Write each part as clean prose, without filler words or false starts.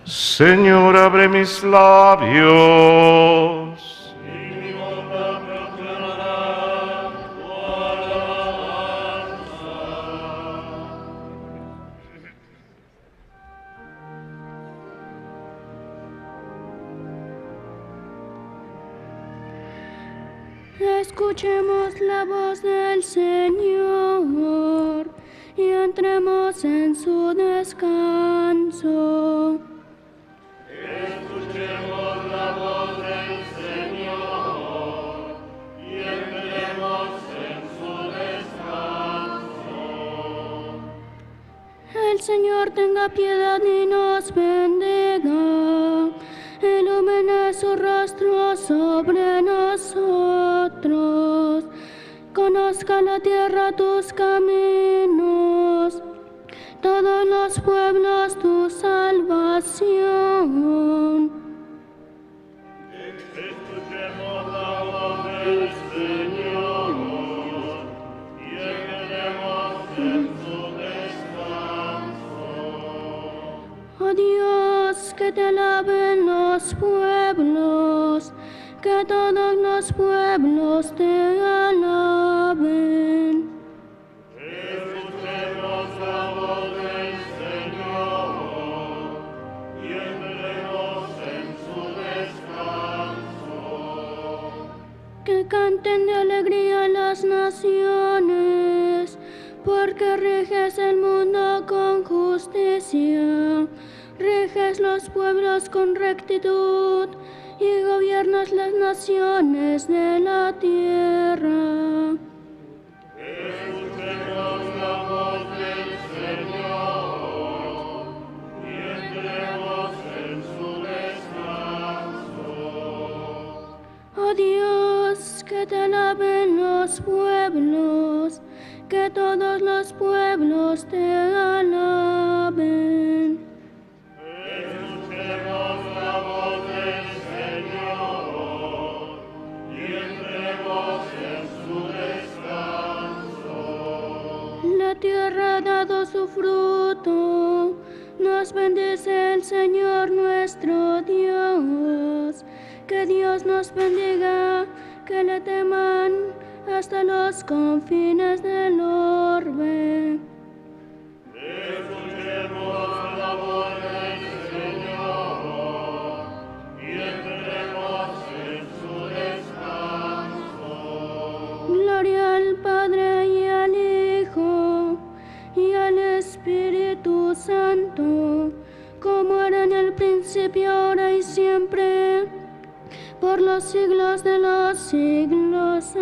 Señor, abre mis labios. Escuchemos la voz del Señor y entremos en su descanso. Escuchemos la voz del Señor y entremos en su descanso. El Señor tenga piedad y nos bendiga, ilumine su rostro sobre nosotros, conozca la tierra tus caminos, todos los pueblos tu salvación. Escuchemos la voz del Señor y entremos en su descanso. Oh Dios, que te alaben los pueblos, que todos los pueblos te alaben. Escuchemos la voz del Señor y entremos en su descanso. Que canten de alegría las naciones, porque riges el mundo con justicia, riges los pueblos con rectitud y gobiernas las naciones de la tierra. Escuchemos la voz del Señor y entremos en su descanso. Oh Dios, que te alaben los pueblos, que todos los pueblos te alaben. Escuchemos la voz del Señor y entremos en su descanso. La tierra ha dado su fruto, nos bendice el Señor nuestro Dios. Que Dios nos bendiga, que le teman hasta los confines del orbe. Escuchemos la voz del Señor y entremos en su descanso. Gloria al Padre y al Hijo y al Espíritu Santo, como era en el principio, ahora y siempre, por los siglos de los siglos.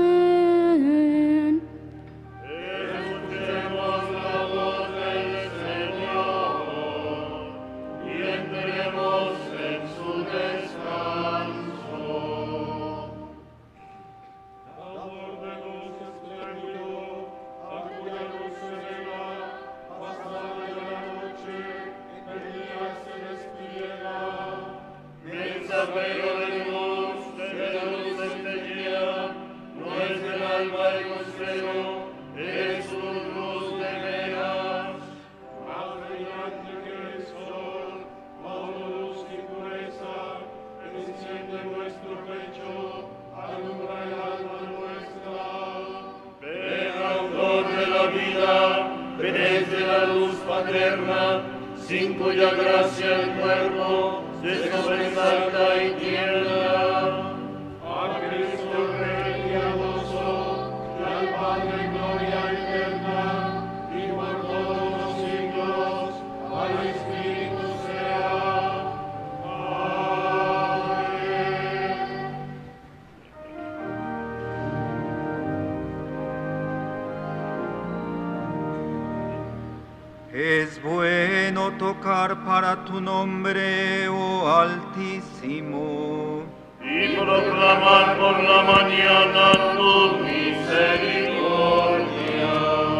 Amén. Escuchemos la voz del Señor y entremos en su descanso. Dador de luz espléndido, a cuya luz se eleva, pasada de la noche, el día se despliega. Mensajero de luz, de la luz centellea, no es del alma el consuelo, es su luz de veras. Más brillante que el sol, bajo luz y pureza, enciende nuestro pecho, alumbra el alma nuestra. Ven, autor de la vida, ven desde la luz paterna, sin cuya gracia el cuerpo se sobresalta y tiembla. A Cristo Rey piadoso, y al Padre gloria eterna, y por todos los siglos, al Espíritu sea. Amén. Es bueno tocar para tu nombre, oh Altísimo, Y proclamar por la mañana tu misericordia.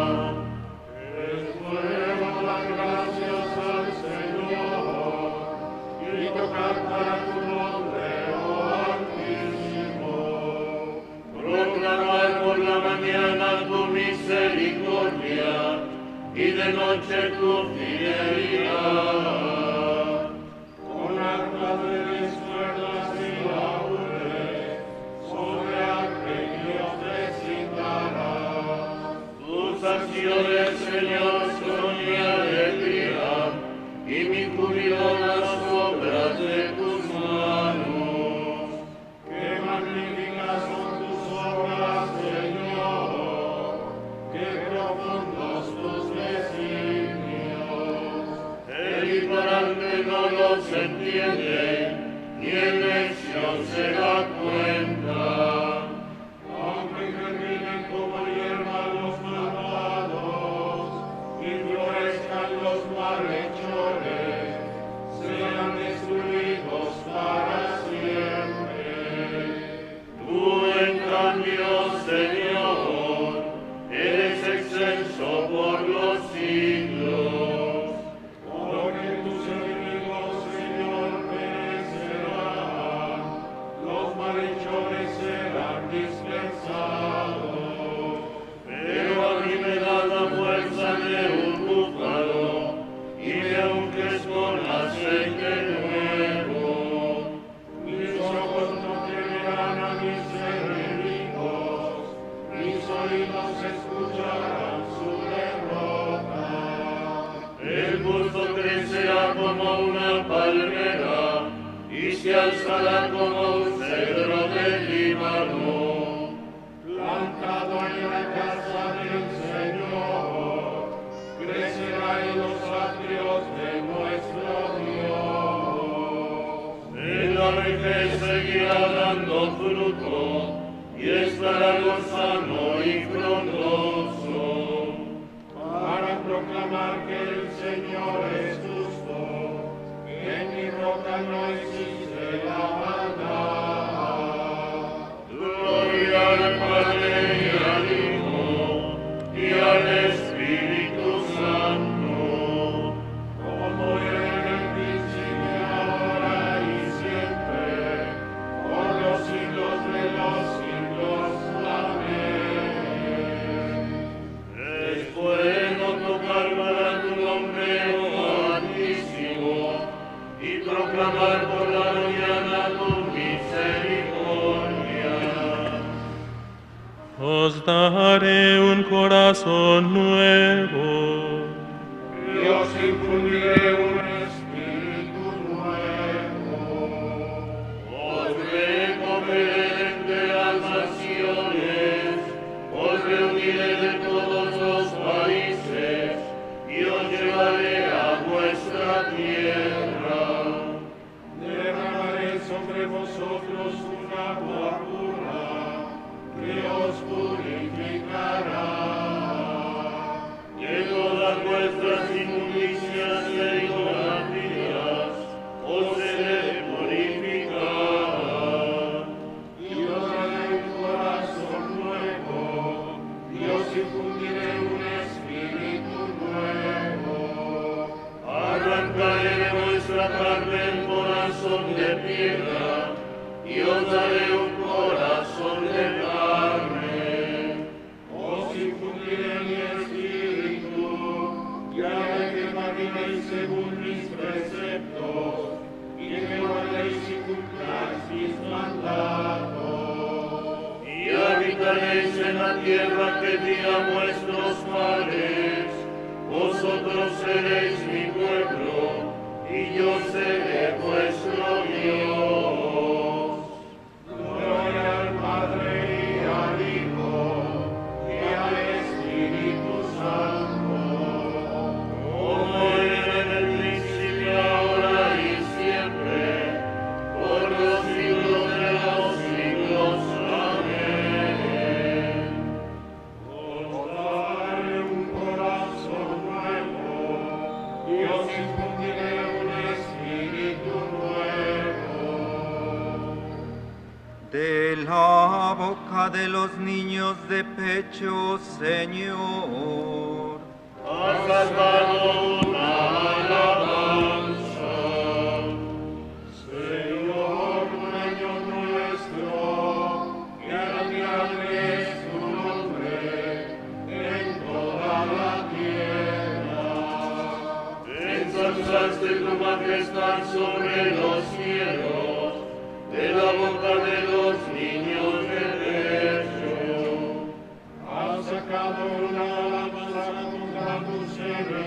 Es bueno dar gracias al Señor y tocar para tu nombre, oh Altísimo. Proclamar por la mañana tu misericordia y de noche tu fidelidad. del Señor son mi alegría, y mi júbilo las obras de tus manos. Qué magníficas son tus obras, Señor, qué profundos tus designios. El ignorante no los entiende, ni el necio se da cuenta. Aunque germinen como hierba los malvados y florezcan los malhechores, sean destruidos para siempre. Tú, en cambio, Señor, eres excelso por los siglos. Porque tus enemigos, Señor, perecerán, los malhechores serán dispersados. Pero a mí me da la fuerza de un búfalo, y me unges con aceite nuevo. Mis ojos no temerán a mis enemigos, mis oídos escucharán su derrota. El justo crecerá como una palmera, y se alzará como un cedro del Líbano, plantado en la casa del Señor, crecerá en los atrios de nuestro Dios. En la vejez seguirá dando fruto, y estará lozano y frondoso, para proclamar que el Señor es justo, que en mi roca no existe la maldad. Gloria al Padre y al Hijo y al Espíritu Santo, como era en el principio, ahora y siempre, por los siglos de los siglos. Amén. Es bueno tocar para tu nombre, oh Altísimo, y proclamar por la mañana tu misericordia. Os daré un corazón nuevo, Y os infundiré un espíritu nuevo. Os recogeré de las naciones, os reuniré de todos los países, y os llevaré a vuestra tierra. Derramaré sobre vosotros un agua pura, que os purificará. De todas vuestras inmundicias e idolatrías os seré purificada. Y os daré un corazón nuevo, y os infundiré un espíritu nuevo. Arrancaré de vuestra carne el corazón de piedra, y os daré un corazón de carne. Os infundiré mi espíritu, y haré que caminéis según mis preceptos, y que guardéis y cumpláis mis mandatos. Y habitaréis en la tierra que di a vuestros padres. Vosotros seréis mi pueblo, y yo seré vuestro Dios. Gloria al Padre y al Hijo y al Espíritu Santo, como era en el principio, ahora y siempre, por los siglos de los siglos. Amén. Os daré un corazón nuevo, y os infundiré un espíritu nuevo. De la boca de los niños de pecho, Señor. Has sacado una alabanza. Señor, dueño nuestro, que admirable es tu nombre en toda la tierra. Ensalzaste tu majestad sobre los cielos, de la boca de los niños de pecho. Has sacado una alabanza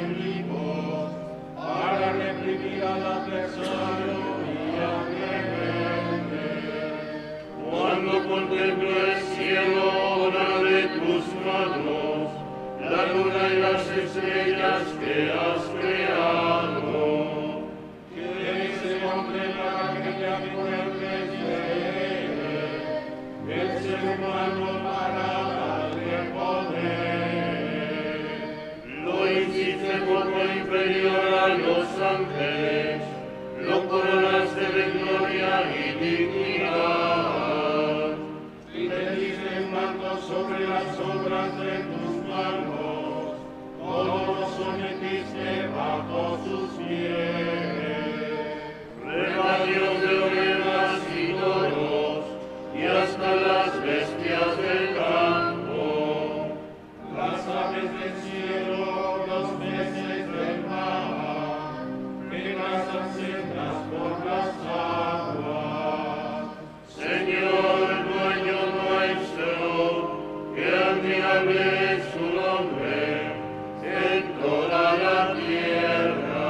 enemigos, para reprimir al adversario y al rebelde. Cuando contemplo el cielo, obra de tus manos, la luna y las estrellas que has creado. ¿Quién es el hombre para que te acuerdes de él? El ser humano para darle poder. Lo hiciste poco inferior a los ángeles, lo coronaste de gloria y dignidad. Y te diste el manto sobre las obras de tus manos, todo lo sometiste bajo sus pies. Rebaños de ovejas y toros, y hasta las bestias del campo, las aves del cielo, los peces del mar, que pasan sendas por las aguas. Señor, dueño nuestro, que admirable es su nombre en toda la tierra.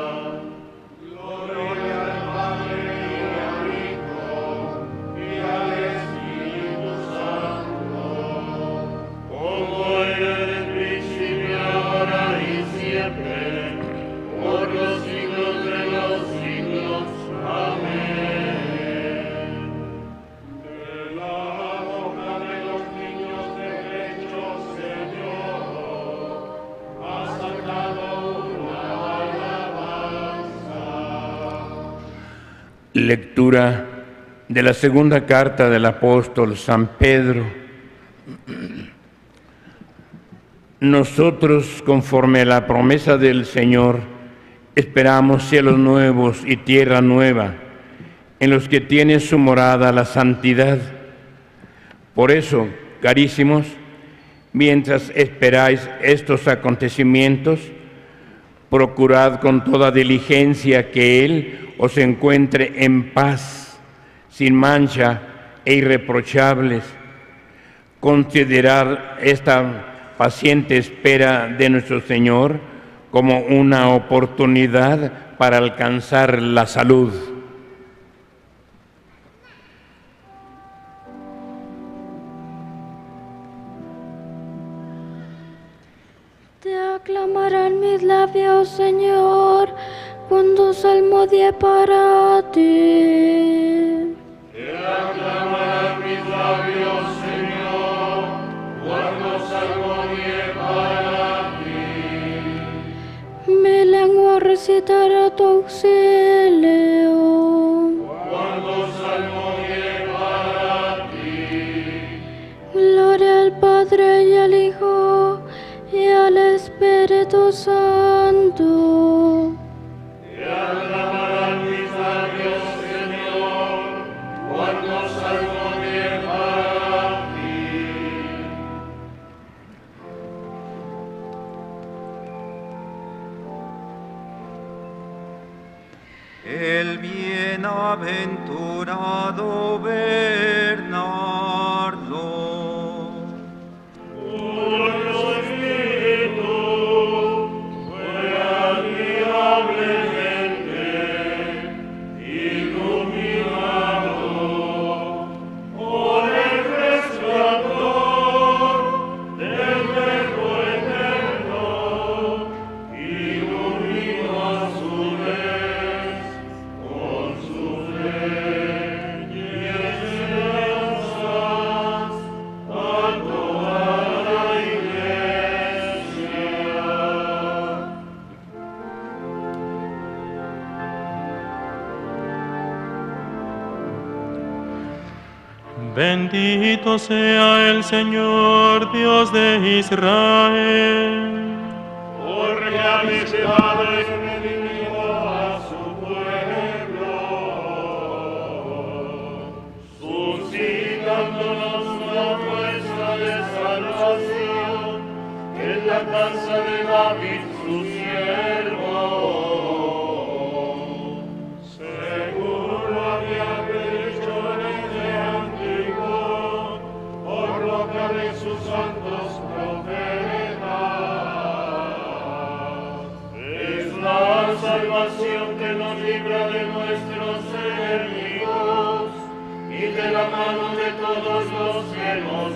Gloria al Padre y al Hijo y al Espíritu Santo, como era en el principio, ahora y siempre, por los siglos de los siglos. Amén. De la boca de los niños de pecho, Señor, has sacado una alabanza. Lectura de la segunda carta del apóstol San Pedro. Nosotros, conforme a la promesa del Señor, esperamos cielos nuevos y tierra nueva, en los que tiene su morada la santidad. Por eso, carísimos, mientras esperáis estos acontecimientos, procurad con toda diligencia que Él os encuentre en paz, sin mancha e irreprochables. Considerad esta paciente espera de nuestro Señor como una oportunidad para alcanzar la salud. Te aclamarán mis labios, Señor, cuando salmodie para ti. Te aclamarán mis labios, Señor, cuando salmodie para ti. Mi lengua recitará tu auxilio. Cuando salmodie para ti. Gloria al Padre y al Hijo y al Espíritu Santo. Te aclamarán mis labios, Señor, cuando salmodie para ti. El bienaventurado Bernardo. Bendito sea el Señor, Dios de Israel, Porque ha visitado y redimido a su pueblo, suscitándonos una fuerza de salvación en la casa de David, su siervo, según lo había predicho desde antiguo, por boca de sus santos profetas. salvación que nos libra de nuestros enemigos y de la mano de todos los que nos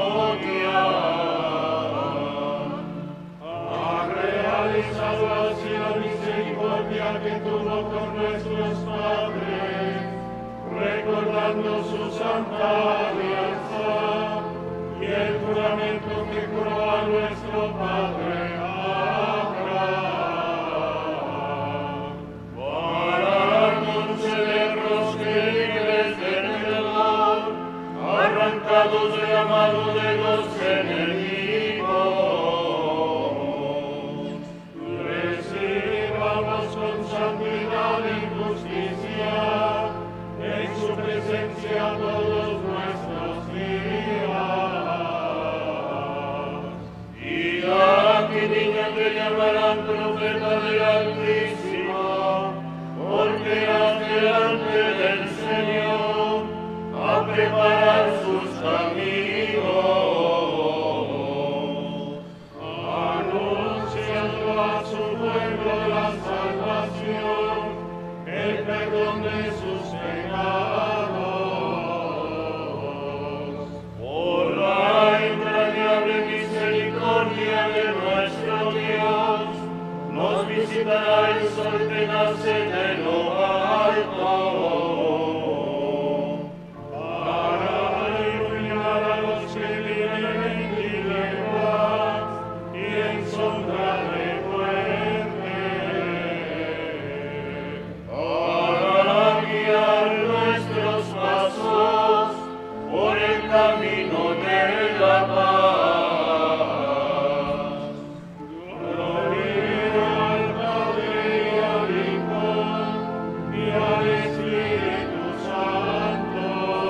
odian. Ha realizado así la misericordia que tuvo con nuestros padres, recordando su santa alianza y el juramento que juró a nuestro Padre Abraham, para concedernos que libres del temor, arrancados de la mano de los enemigos, recibamos con santidad y justicia en su presencia todos nuestros días. Y aquí niños que llamarán profeta del Altísimo, porque has delante del Señor a preparar sus caminos, anunciando a su pueblo la salvación, el perdón de sus pecados. Por la entrañable misericordia de nuestro Dios, nos visitará el sol que nace de lo alto, para iluminar a los que viven en tinieblas y en sombra de muerte, para guiar nuestros pasos por el camino de la paz. Gloria al Padre y al Hijo y al Espíritu Santo,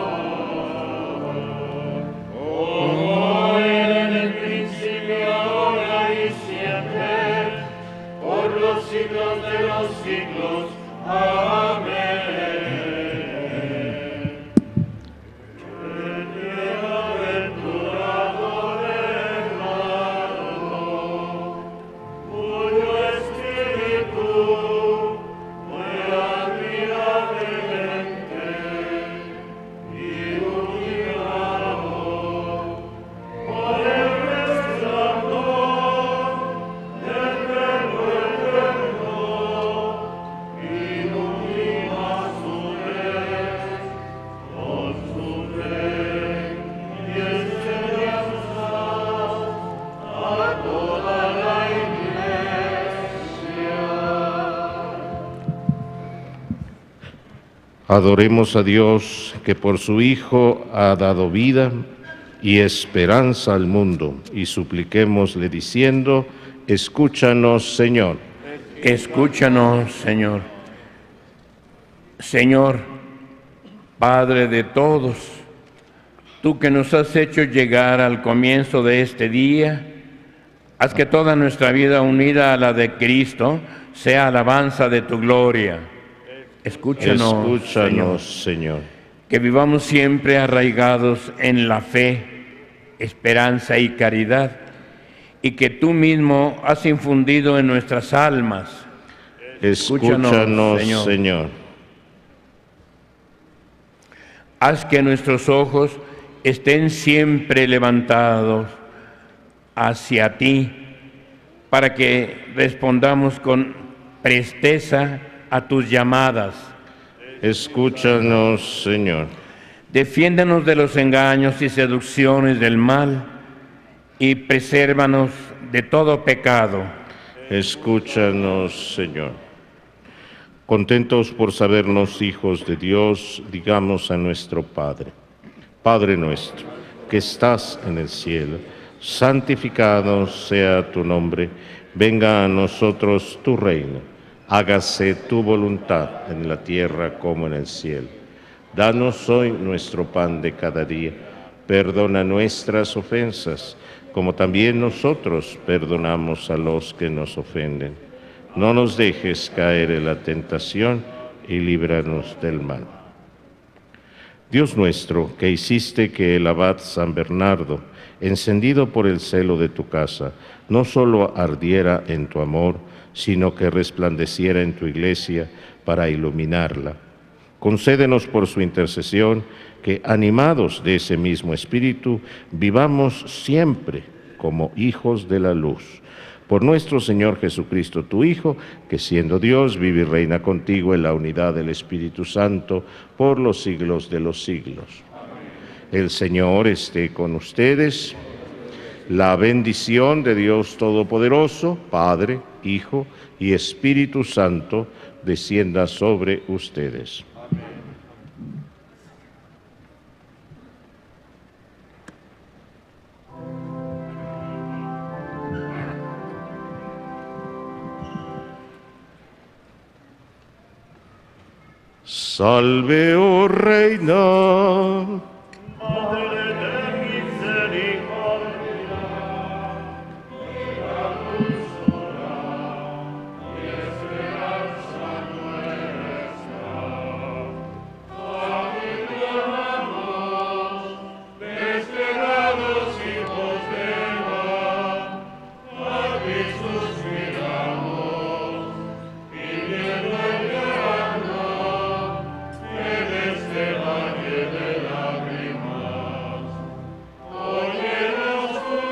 como era en el principio, ahora y siempre, por los siglos de los siglos. Amén. Bienaventurado hermano, cuyo espíritu fue admirablemente iluminado por el resplandor del Verbo eterno. Ilumina su vez con su fe y enseñanza a toda la Iglesia. Adoremos a Dios, que por su Hijo ha dado vida y esperanza al mundo, y supliquémosle diciendo: escúchanos, Señor. Escúchanos, Señor. Señor, Padre de todos, tú que nos has hecho llegar al comienzo de este día, haz que toda nuestra vida unida a la de Cristo sea alabanza de tu gloria. Escúchanos, Escúchanos, Señor. Que vivamos siempre arraigados en la fe, esperanza y caridad, y que tú mismo has infundido en nuestras almas. Escúchanos, Señor. Haz que nuestros ojos estén siempre levantados hacia ti, para que respondamos con presteza a tus llamadas. Escúchanos, Señor. Defiéndanos de los engaños y seducciones del mal, y presérvanos de todo pecado. Escúchanos, Señor. Contentos por sabernos hijos de Dios, digamos a nuestro Padre: Padre nuestro, que estás en el cielo, santificado sea tu nombre, venga a nosotros tu reino, hágase tu voluntad en la tierra como en el cielo. Danos hoy nuestro pan de cada día, perdona nuestras ofensas, como también nosotros perdonamos a los que nos ofenden. No nos dejes caer en la tentación y líbranos del mal. Dios nuestro, que hiciste que el abad San Bernardo, encendido por el celo de tu casa, no solo ardiera en tu amor, sino que resplandeciera en tu Iglesia para iluminarla. Concédenos por su intercesión que, animados de ese mismo Espíritu, vivamos siempre como hijos de la luz. Por nuestro Señor Jesucristo, tu Hijo, que siendo Dios, vive y reina contigo en la unidad del Espíritu Santo, por los siglos de los siglos. El Señor esté con ustedes. La bendición de Dios Todopoderoso, Padre, Hijo y Espíritu Santo, descienda sobre ustedes. Salve, oh Reina. Madre de misericordia, la dulzura y esperanza nuestra. A ti clamamos, desterrados hijos de Eva, a ti suspiramos, pidiendo el verano en este valle de lágrimas. Óyenos tú,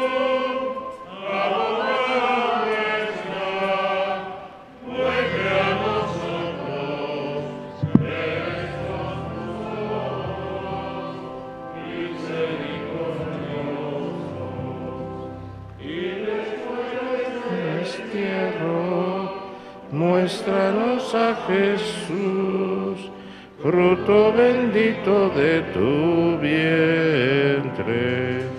abogada nuestra, vuelve a nosotros, estos tus ojos misericordiosos. Y después de Destierro, muéstranos a Jesús, fruto bendito de tu vientre.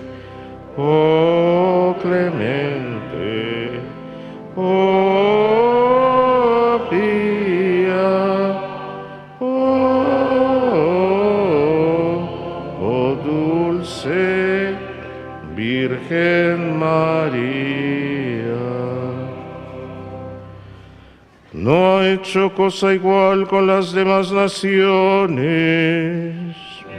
Oh clemente, oh pía, oh dulce Virgen María. No ha hecho cosa igual con las demás naciones.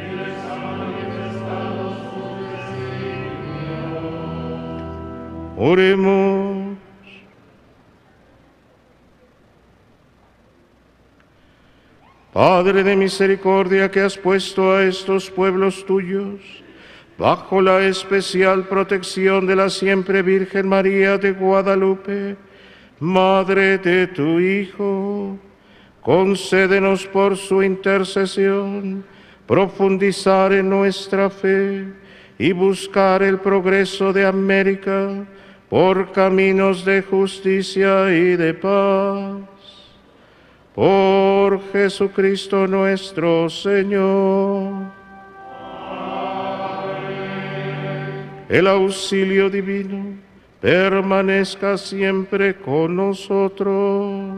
Oremos. Padre de misericordia, que has puesto a estos pueblos tuyos bajo la especial protección de la siempre Virgen María de Guadalupe, Madre de tu Hijo, concédenos por su intercesión profundizar en nuestra fe y buscar el progreso de América por caminos de justicia y de paz. Por Jesucristo nuestro Señor. El auxilio divino permanezca siempre con nosotros.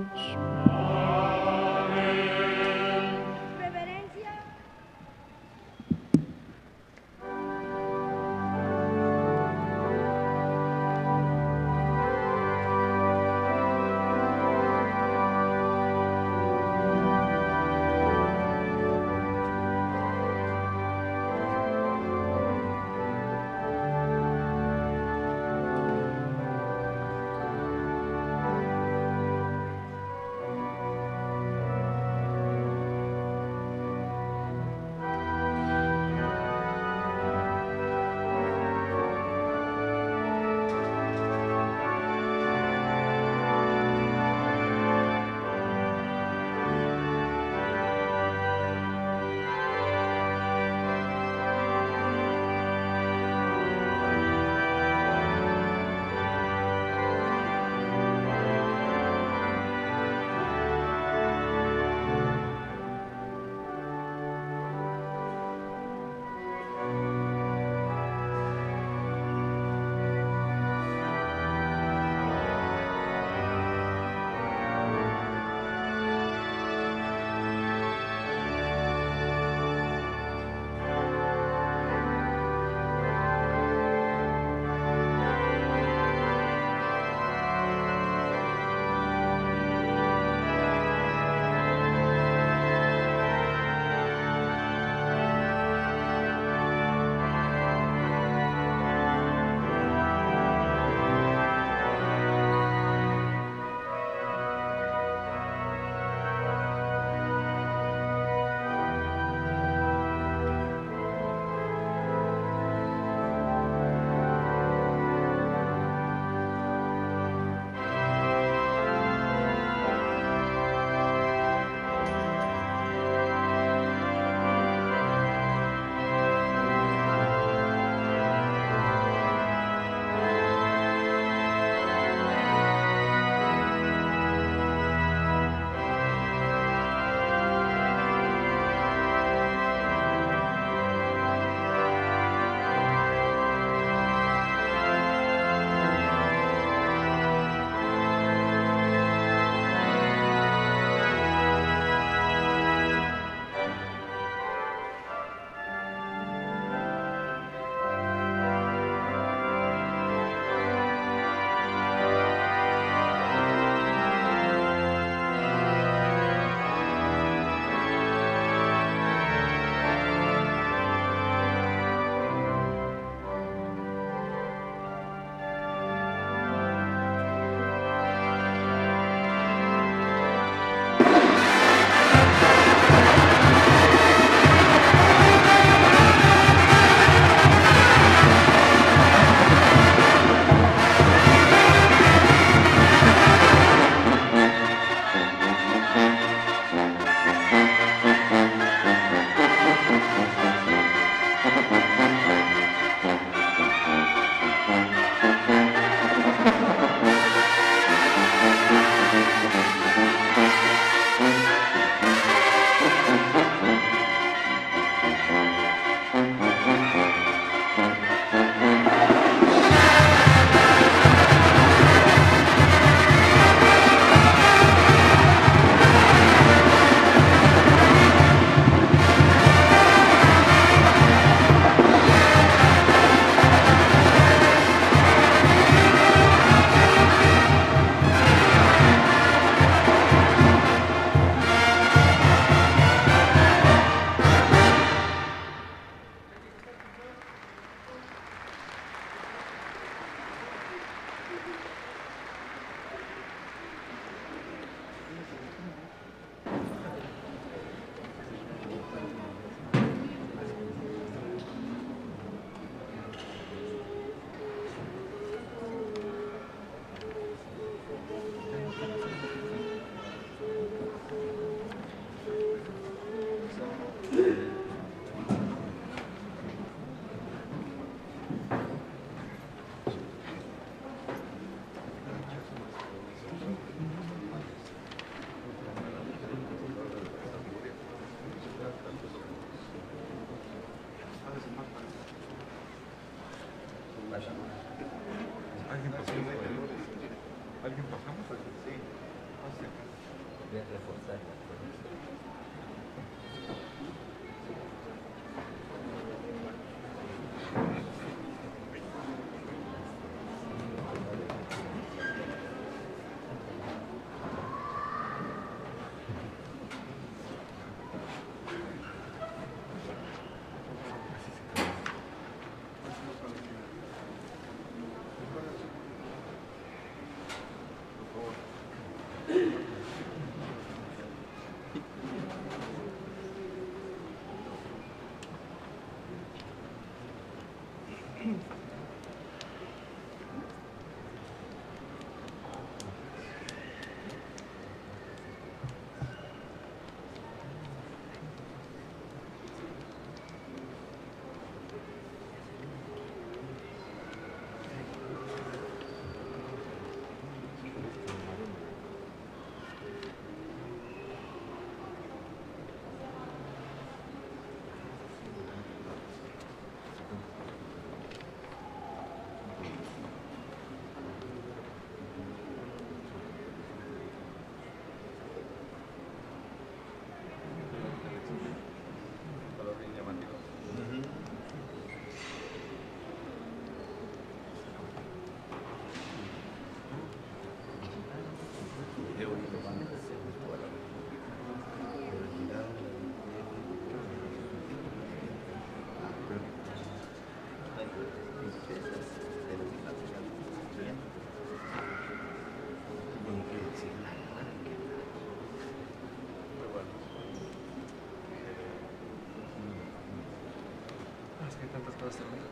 Es que hay tantas cosas también.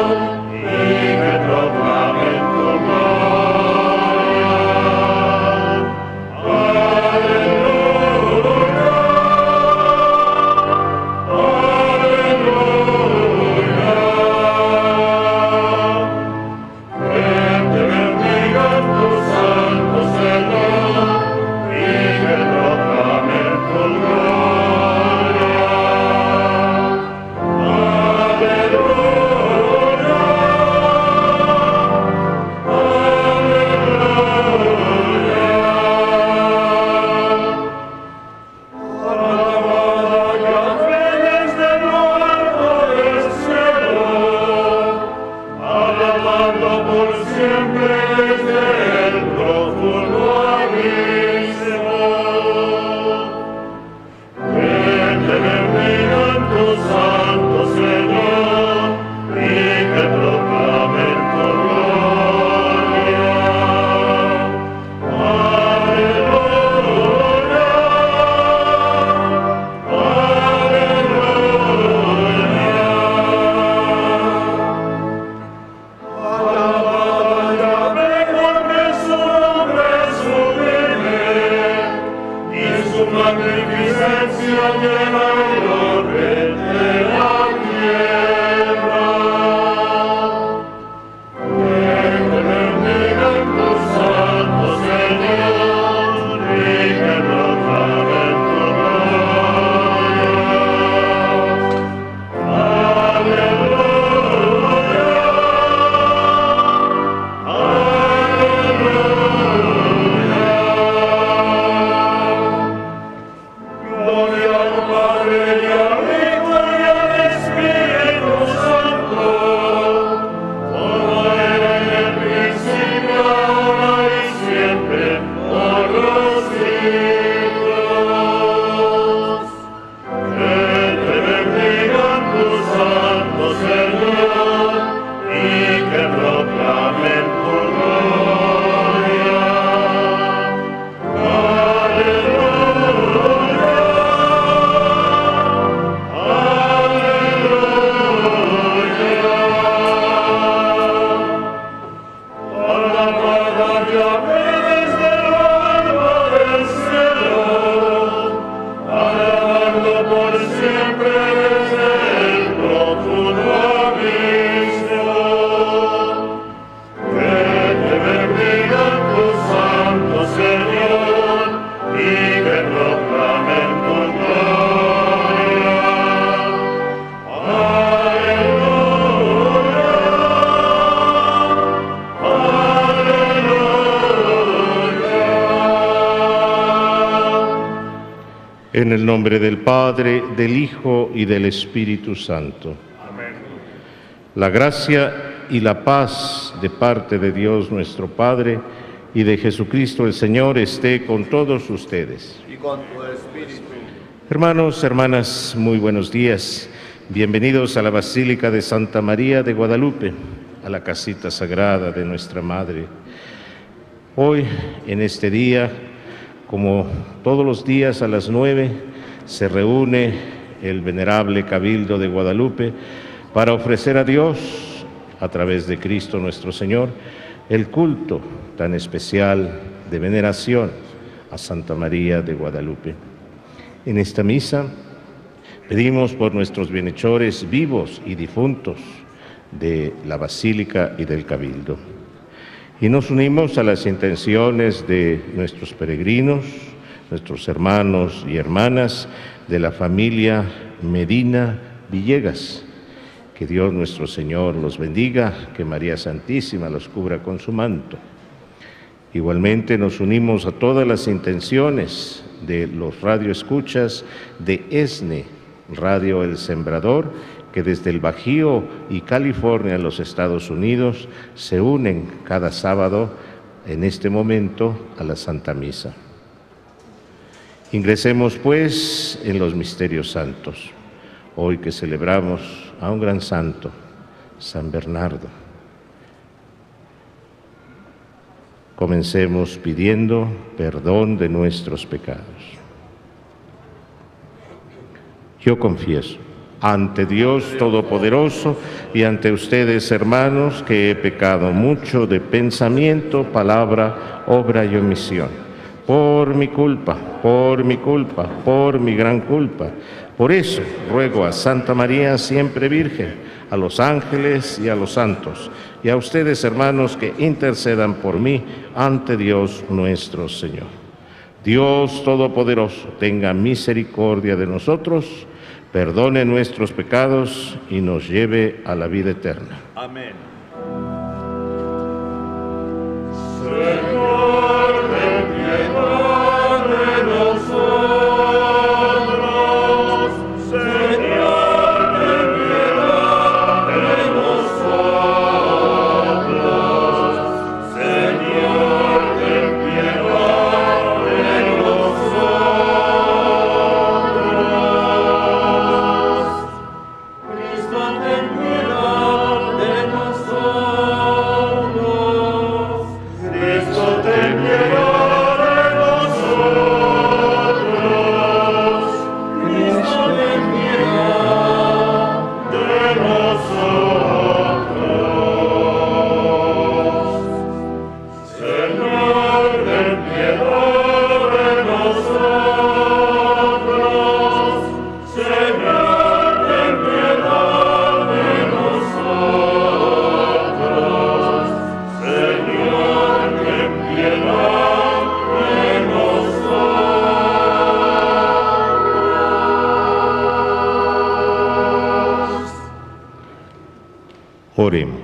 Señor, y que proclamen tu gloria. En el nombre del Padre, del Hijo y del Espíritu Santo. Amén. La gracia y la paz de parte de Dios nuestro Padre y de Jesucristo el Señor esté con todos ustedes. Y con tu espíritu. Hermanos, hermanas, muy buenos días. Bienvenidos a la Basílica de Santa María de Guadalupe, a la casita sagrada de nuestra Madre. Hoy, en este día, como todos los días a las 9, se reúne el venerable Cabildo de Guadalupe para ofrecer a Dios, a través de Cristo nuestro Señor, el culto tan especial de veneración a Santa María de Guadalupe. En esta misa pedimos por nuestros bienhechores vivos y difuntos de la Basílica y del Cabildo. Y nos unimos a las intenciones de nuestros peregrinos, nuestros hermanos y hermanas de la familia Medina Villegas. Que Dios nuestro Señor los bendiga, que María Santísima los cubra con su manto. Igualmente nos unimos a todas las intenciones de los radioescuchas de ESNE, Radio El Sembrador, que desde el Bajío y California, en los Estados Unidos, se unen cada sábado, en este momento, a la Santa Misa. Ingresemos, pues, en los misterios santos. Hoy que celebramos a un gran santo, San Bernardo. Comencemos pidiendo perdón de nuestros pecados. Yo confieso ante Dios Todopoderoso y ante ustedes, hermanos, que he pecado mucho de pensamiento, palabra, obra y omisión. Por mi culpa, por mi gran culpa. Por eso ruego a Santa María, siempre Virgen, a los ángeles y a los santos, y a ustedes, hermanos, que intercedan por mí ante Dios nuestro Señor. Dios Todopoderoso, tenga misericordia de nosotros, perdone nuestros pecados y nos lleve a la vida eterna. Amén. Señor, ten piedad de nosotros. Señor, ten piedad de nosotros. Señor, ten piedad de nosotros. Cristo, ten piedad de nosotros. Cristo, ten piedad de nosotros. Cristo, ten piedad de nosotros. Señor, ten piedad de nosotros. Señor, ten piedad de nosotros. Señor, ten piedad de nosotros. Oremos.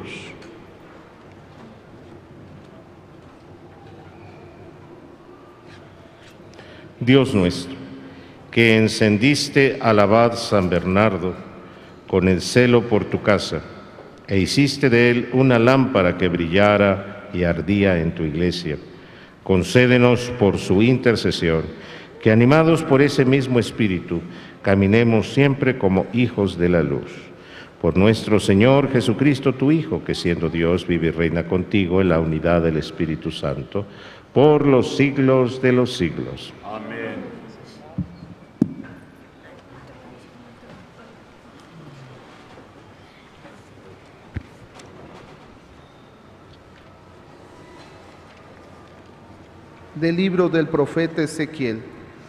Dios nuestro, que encendiste al abad San Bernardo con el celo por tu casa, e hiciste de él una lámpara que brillara y ardía en tu iglesia, concédenos por su intercesión, que animados por ese mismo espíritu, caminemos siempre como hijos de la luz. Por nuestro Señor Jesucristo, tu Hijo, que siendo Dios vive y reina contigo en la unidad del Espíritu Santo, por los siglos de los siglos. Amén. Del libro del profeta Ezequiel.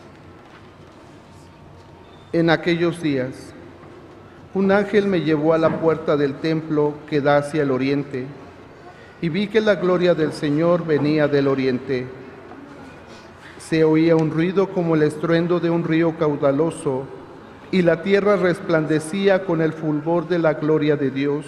En aquellos días, un ángel me llevó a la puerta del templo que da hacia el oriente, y vi que la gloria del Señor venía del oriente. Se oía un ruido como el estruendo de un río caudaloso, y la tierra resplandecía con el fulgor de la gloria de Dios.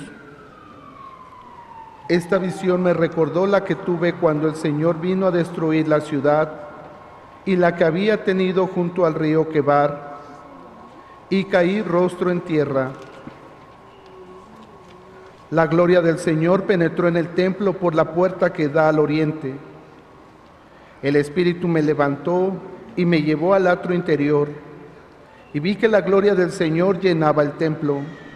Esta visión me recordó la que tuve cuando el Señor vino a destruir la ciudad y la que había tenido junto al río Quebar, y caí rostro en tierra. La gloria del Señor penetró en el templo por la puerta que da al oriente. El Espíritu me levantó y me llevó al atrio interior, y vi que la gloria del Señor llenaba el templo.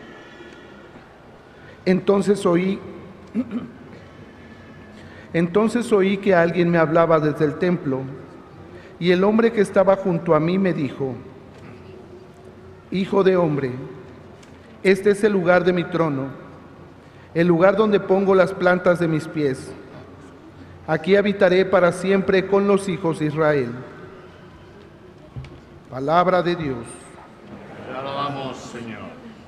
Entonces oí que alguien me hablaba desde el templo, y el hombre que estaba junto a mí me dijo: Hijo de hombre, este es el lugar de mi trono, el lugar donde pongo las plantas de mis pies. Aquí habitaré para siempre con los hijos de Israel. Palabra de Dios. Te alabamos, Señor.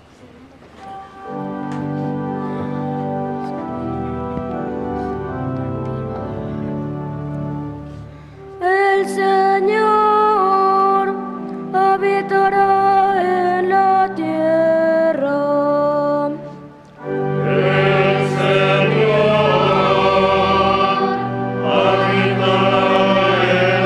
El Señor habitará en la tierra. El Señor habitará en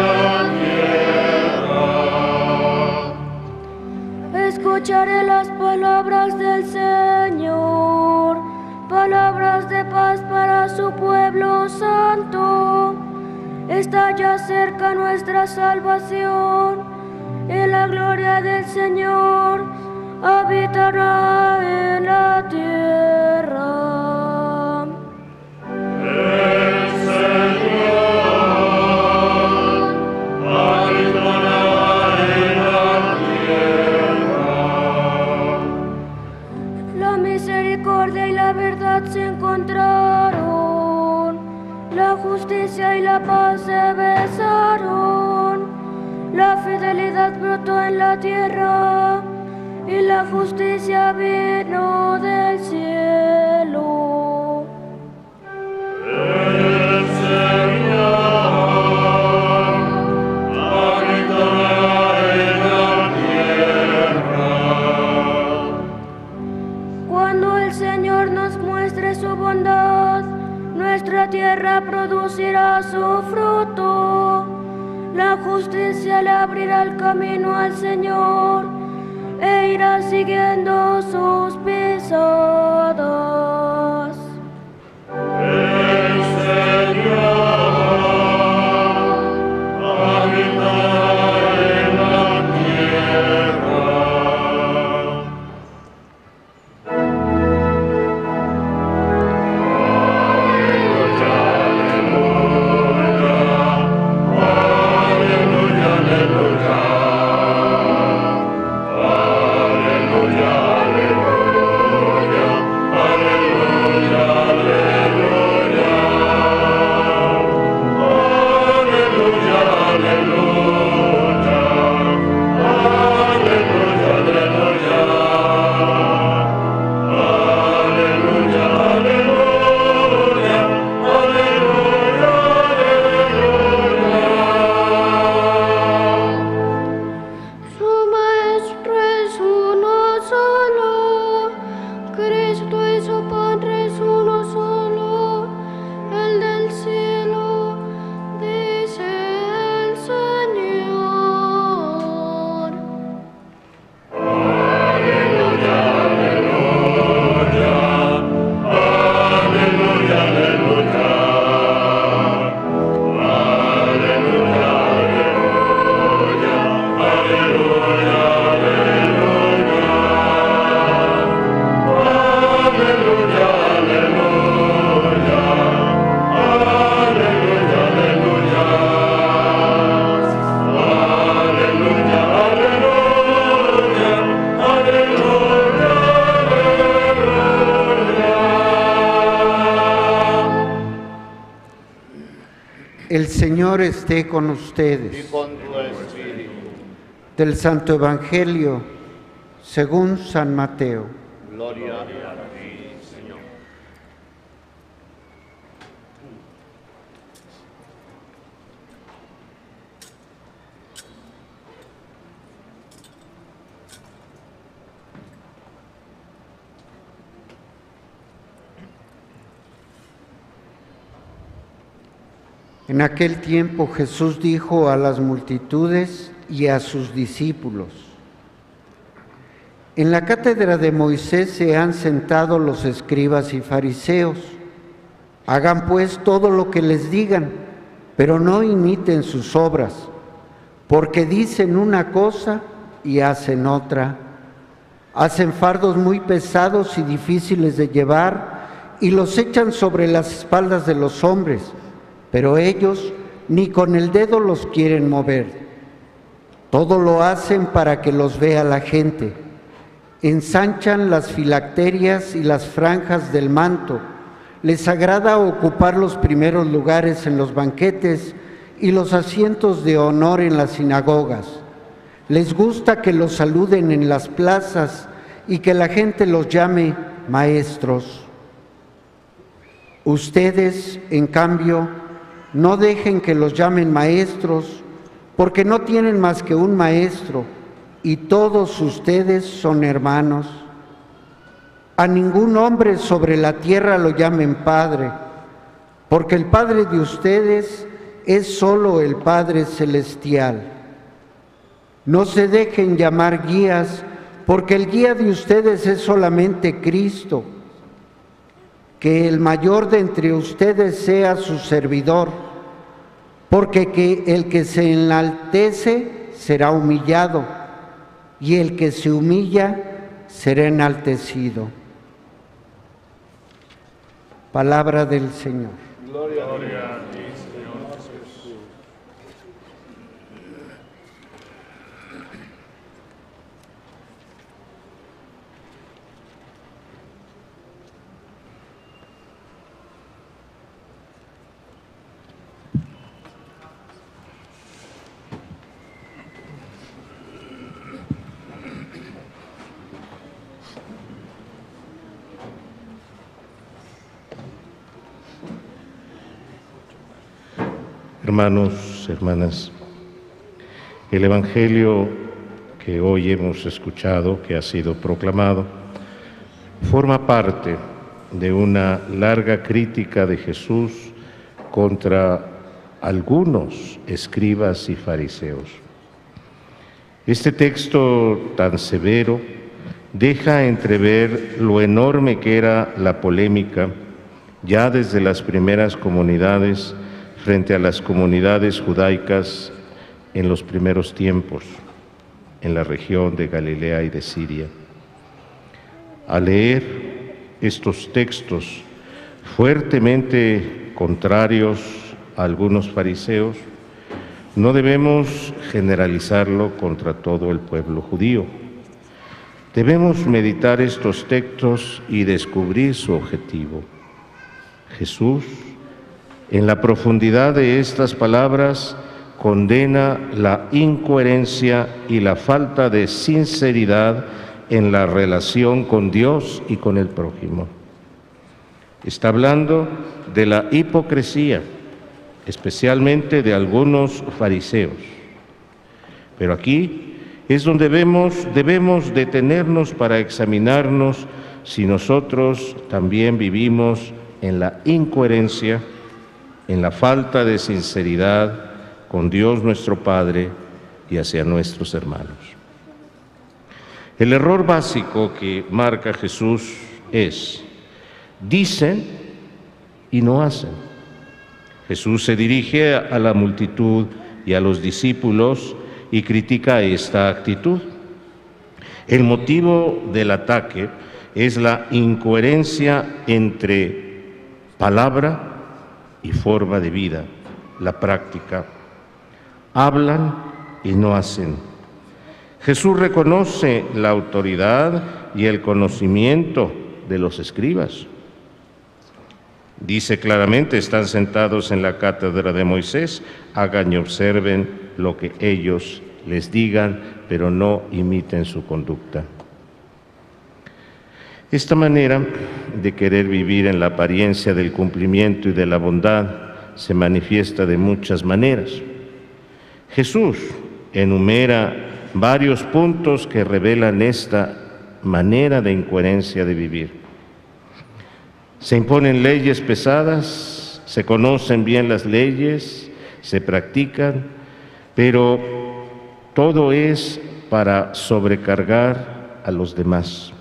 la tierra. Escucharé las palabras del Señor, palabras de paz para su pueblo santo. Está ya cerca nuestra salvación, y la gloria del Señor habitará en la tierra. El Señor habitará en la tierra. La misericordia y la verdad se encontraron, la justicia y la paz se besaron. La fidelidad brotó en la tierra, y la justicia vino del cielo. El Señor habitará en la tierra. Cuando el Señor nos muestre su bondad, nuestra tierra producirá su fruto. La justicia le abrirá el camino al Señor, e irá siguiendo sus pisadas. El Señor habitará en la tierra. El Señor esté con ustedes. Y con tu espíritu. Del Santo Evangelio según San Mateo. Gloria a ti, Señor. En aquel tiempo Jesús dijo a las multitudes y a sus discípulos: en la cátedra de Moisés se han sentado los escribas y fariseos. Hagan pues todo lo que les digan, pero no imiten sus obras, porque dicen una cosa y hacen otra. Hacen fardos muy pesados y difíciles de llevar y los echan sobre las espaldas de los hombres, pero ellos ni con el dedo los quieren mover. Todo lo hacen para que los vea la gente. Ensanchan las filacterias y las franjas del manto. Les agrada ocupar los primeros lugares en los banquetes y los asientos de honor en las sinagogas. Les gusta que los saluden en las plazas y que la gente los llame maestros. Ustedes, en cambio, no dejen que los llamen maestros, porque no tienen más que un maestro, y todos ustedes son hermanos. A ningún hombre sobre la tierra lo llamen Padre, porque el Padre de ustedes es solo el Padre Celestial. No se dejen llamar guías, porque el guía de ustedes es solamente Cristo. Que el mayor de entre ustedes sea su servidor, porque el que se enaltece será humillado, y el que se humilla será enaltecido. Palabra del Señor. Gloria a ti, Señor Jesús. Hermanos, hermanas, el Evangelio que hoy hemos escuchado, que ha sido proclamado, forma parte de una larga crítica de Jesús contra algunos escribas y fariseos. Este texto tan severo deja entrever lo enorme que era la polémica ya desde las primeras comunidades frente a las comunidades judaicas en los primeros tiempos, en la región de Galilea y de Siria. Al leer estos textos fuertemente contrarios a algunos fariseos, no debemos generalizarlo contra todo el pueblo judío. Debemos meditar estos textos y descubrir su objetivo. Jesús, en la profundidad de estas palabras, condena la incoherencia y la falta de sinceridad en la relación con Dios y con el prójimo. Está hablando de la hipocresía, especialmente de algunos fariseos. Pero aquí es donde debemos detenernos para examinarnos si nosotros también vivimos en la incoherencia, en la falta de sinceridad con Dios nuestro Padre y hacia nuestros hermanos. El error básico que marca Jesús es: dicen y no hacen. Jesús se dirige a la multitud y a los discípulos y critica esta actitud. El motivo del ataque es la incoherencia entre palabra y forma de vida, la práctica. Hablan y no hacen. Jesús reconoce la autoridad y el conocimiento de los escribas. Dice claramente: están sentados en la cátedra de Moisés, hagan y observen lo que ellos les digan, pero no imiten su conducta. Esta manera de querer vivir en la apariencia del cumplimiento y de la bondad se manifiesta de muchas maneras. Jesús enumera varios puntos que revelan esta manera de incoherencia de vivir. Se imponen leyes pesadas se conocen bien las leyes, se practican, pero todo es para sobrecargar a los demás.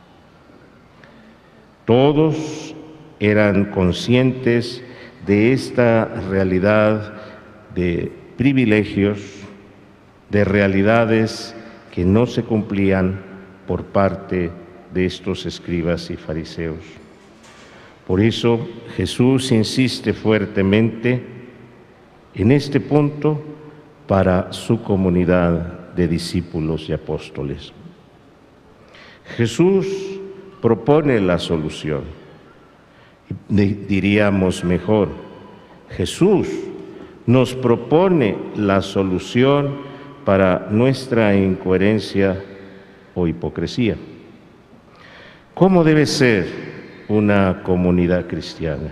Todos eran conscientes de esta realidad de privilegios, de realidades que no se cumplían por parte de estos escribas y fariseos. Por eso Jesús insiste fuertemente en este punto para su comunidad de discípulos y apóstoles. Jesús propone la solución. Diríamos mejor, Jesús nos propone la solución para nuestra incoherencia o hipocresía. ¿Cómo debe ser una comunidad cristiana?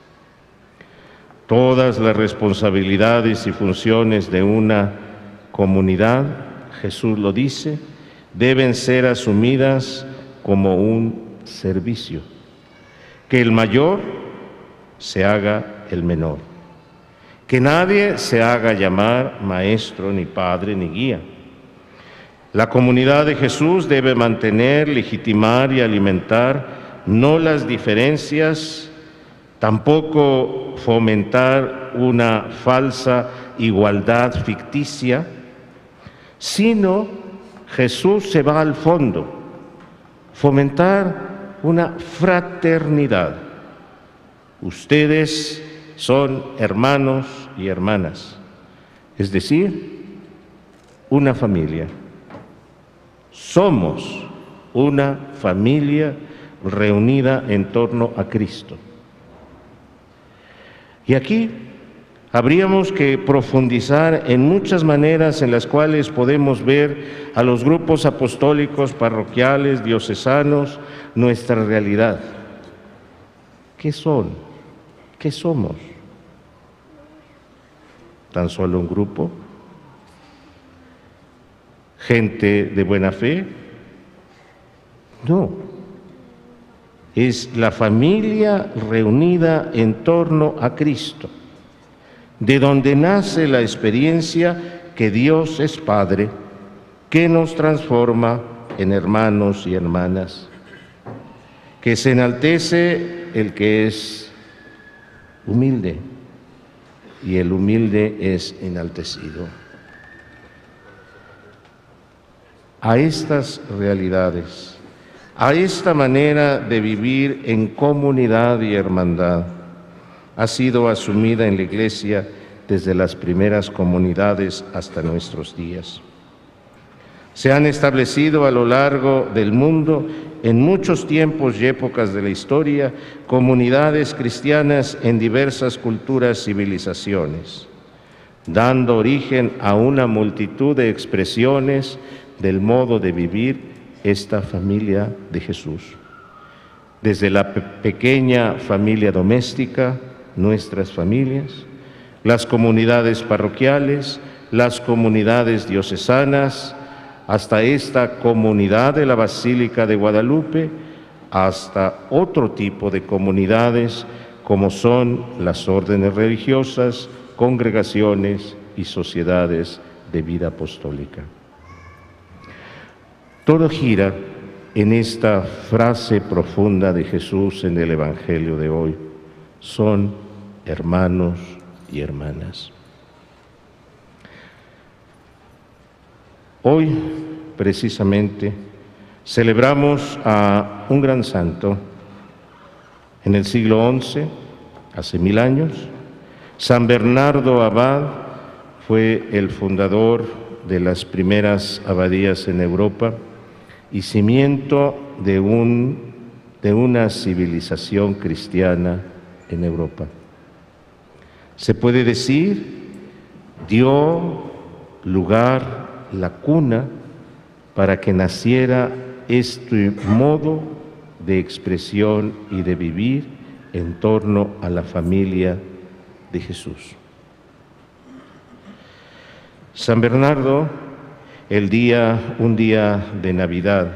Todas las responsabilidades y funciones de una comunidad, Jesús lo dice, deben ser asumidas como un servicio. Que el mayor se haga el menor. Que nadie se haga llamar maestro, ni padre, ni guía. La comunidad de Jesús debe mantener, legitimar y alimentar no las diferencias, tampoco fomentar una falsa igualdad ficticia, sino Jesús se va al fondo, fomentar una fraternidad. Ustedes son hermanos y hermanas, es decir, una familia. Somos una familia reunida en torno a Cristo. Y aquí habríamos que profundizar en muchas maneras en las cuales podemos ver a los grupos apostólicos, parroquiales, diocesanos, nuestra realidad. ¿Qué son? ¿Qué somos? ¿Tan solo un grupo? ¿Gente de buena fe? No. Es la familia reunida en torno a Cristo, de donde nace la experiencia que Dios es Padre, que nos transforma en hermanos y hermanas, que se enaltece el que es humilde y el humilde es enaltecido. A estas realidades, a esta manera de vivir en comunidad y hermandad, ha sido asumida en la Iglesia desde las primeras comunidades hasta nuestros días. Se han establecido a lo largo del mundo, en muchos tiempos y épocas de la historia, comunidades cristianas en diversas culturas, civilizaciones, dando origen a una multitud de expresiones del modo de vivir esta familia de Jesús. Desde la pequeña familia doméstica, nuestras familias, las comunidades parroquiales, las comunidades diocesanas, hasta esta comunidad de la Basílica de Guadalupe, hasta otro tipo de comunidades como son las órdenes religiosas, congregaciones y sociedades de vida apostólica. Todo gira en esta frase profunda de Jesús en el Evangelio de hoy: son hermanos y hermanas. Hoy, precisamente, celebramos a un gran santo. En el siglo XI, hace 1000 años, San Bernardo Abad fue el fundador de las primeras abadías en Europa y cimiento de una civilización cristiana en Europa. Se puede decir, dio lugar, la cuna, para que naciera este modo de expresión y de vivir en torno a la familia de Jesús. San Bernardo, un día de Navidad,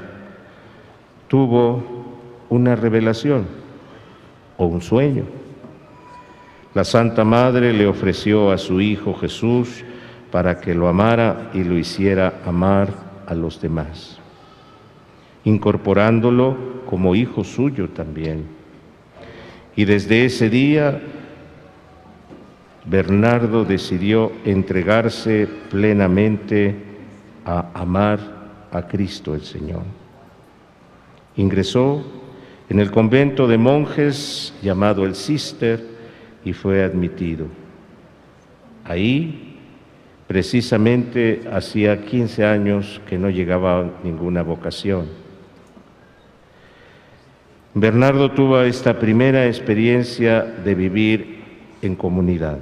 tuvo una revelación o un sueño. La Santa Madre le ofreció a su Hijo Jesús para que lo amara y lo hiciera amar a los demás, incorporándolo como hijo suyo también. Y desde ese día, Bernardo decidió entregarse plenamente a amar a Cristo el Señor. Ingresó en el convento de monjes llamado el Císter y fue admitido. Ahí, precisamente, hacía 15 años que no llegaba ninguna vocación. Bernardo tuvo esta primera experiencia de vivir en comunidad.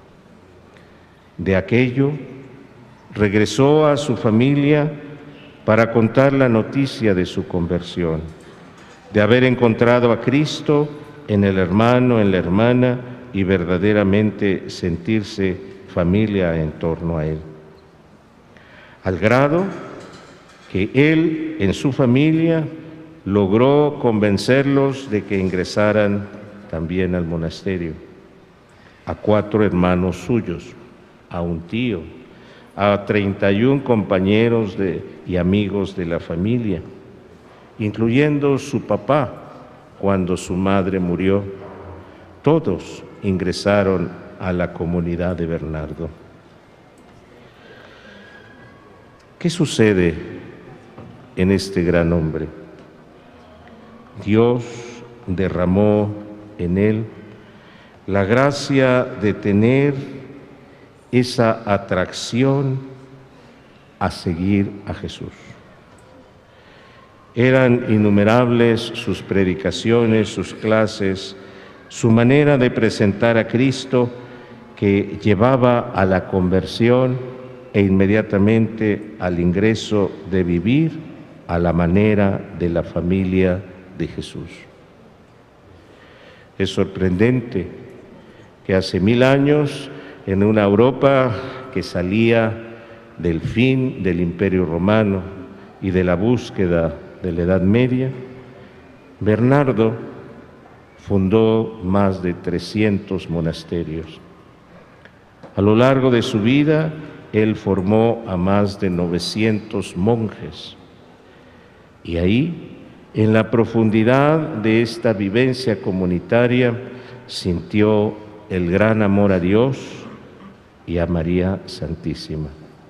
De aquello, regresó a su familia para contar la noticia de su conversión, de haber encontrado a Cristo en el hermano, en la hermana, y verdaderamente sentirse familia en torno a Él. Al grado que él, en su familia, logró convencerlos de que ingresaran también al monasterio. A 4 hermanos suyos, a un tío, a 31 compañeros y amigos de la familia, incluyendo su papá cuando su madre murió. Todos ingresaron a la comunidad de Bernardo. ¿Qué sucede en este gran hombre? Dios derramó en él la gracia de tener esa atracción a seguir a Jesús. Eran innumerables sus predicaciones, sus clases, su manera de presentar a Cristo que llevaba a la conversión e inmediatamente al ingreso de vivir a la manera de la familia de Jesús. Es sorprendente que hace 1000 años, en una Europa que salía del fin del Imperio Romano y de la búsqueda de la Edad Media, Bernardo fundó más de 300 monasterios. A lo largo de su vida, él formó a más de 900 monjes. Y ahí, en la profundidad de esta vivencia comunitaria, sintió el gran amor a Dios y a María Santísima.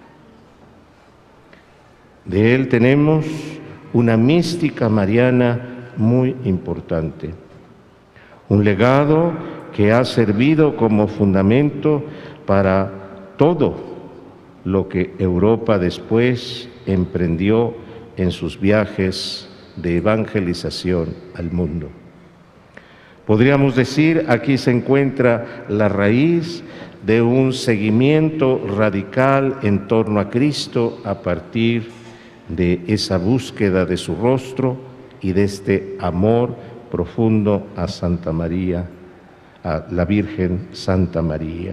De él tenemos una mística mariana muy importante, un legado que ha servido como fundamento para todo lo que Europa después emprendió en sus viajes de evangelización al mundo. Podríamos decir, aquí se encuentra la raíz de un seguimiento radical en torno a Cristo a partir de esa búsqueda de su rostro y de este amor profundo a Santa María, a la Virgen Santa María.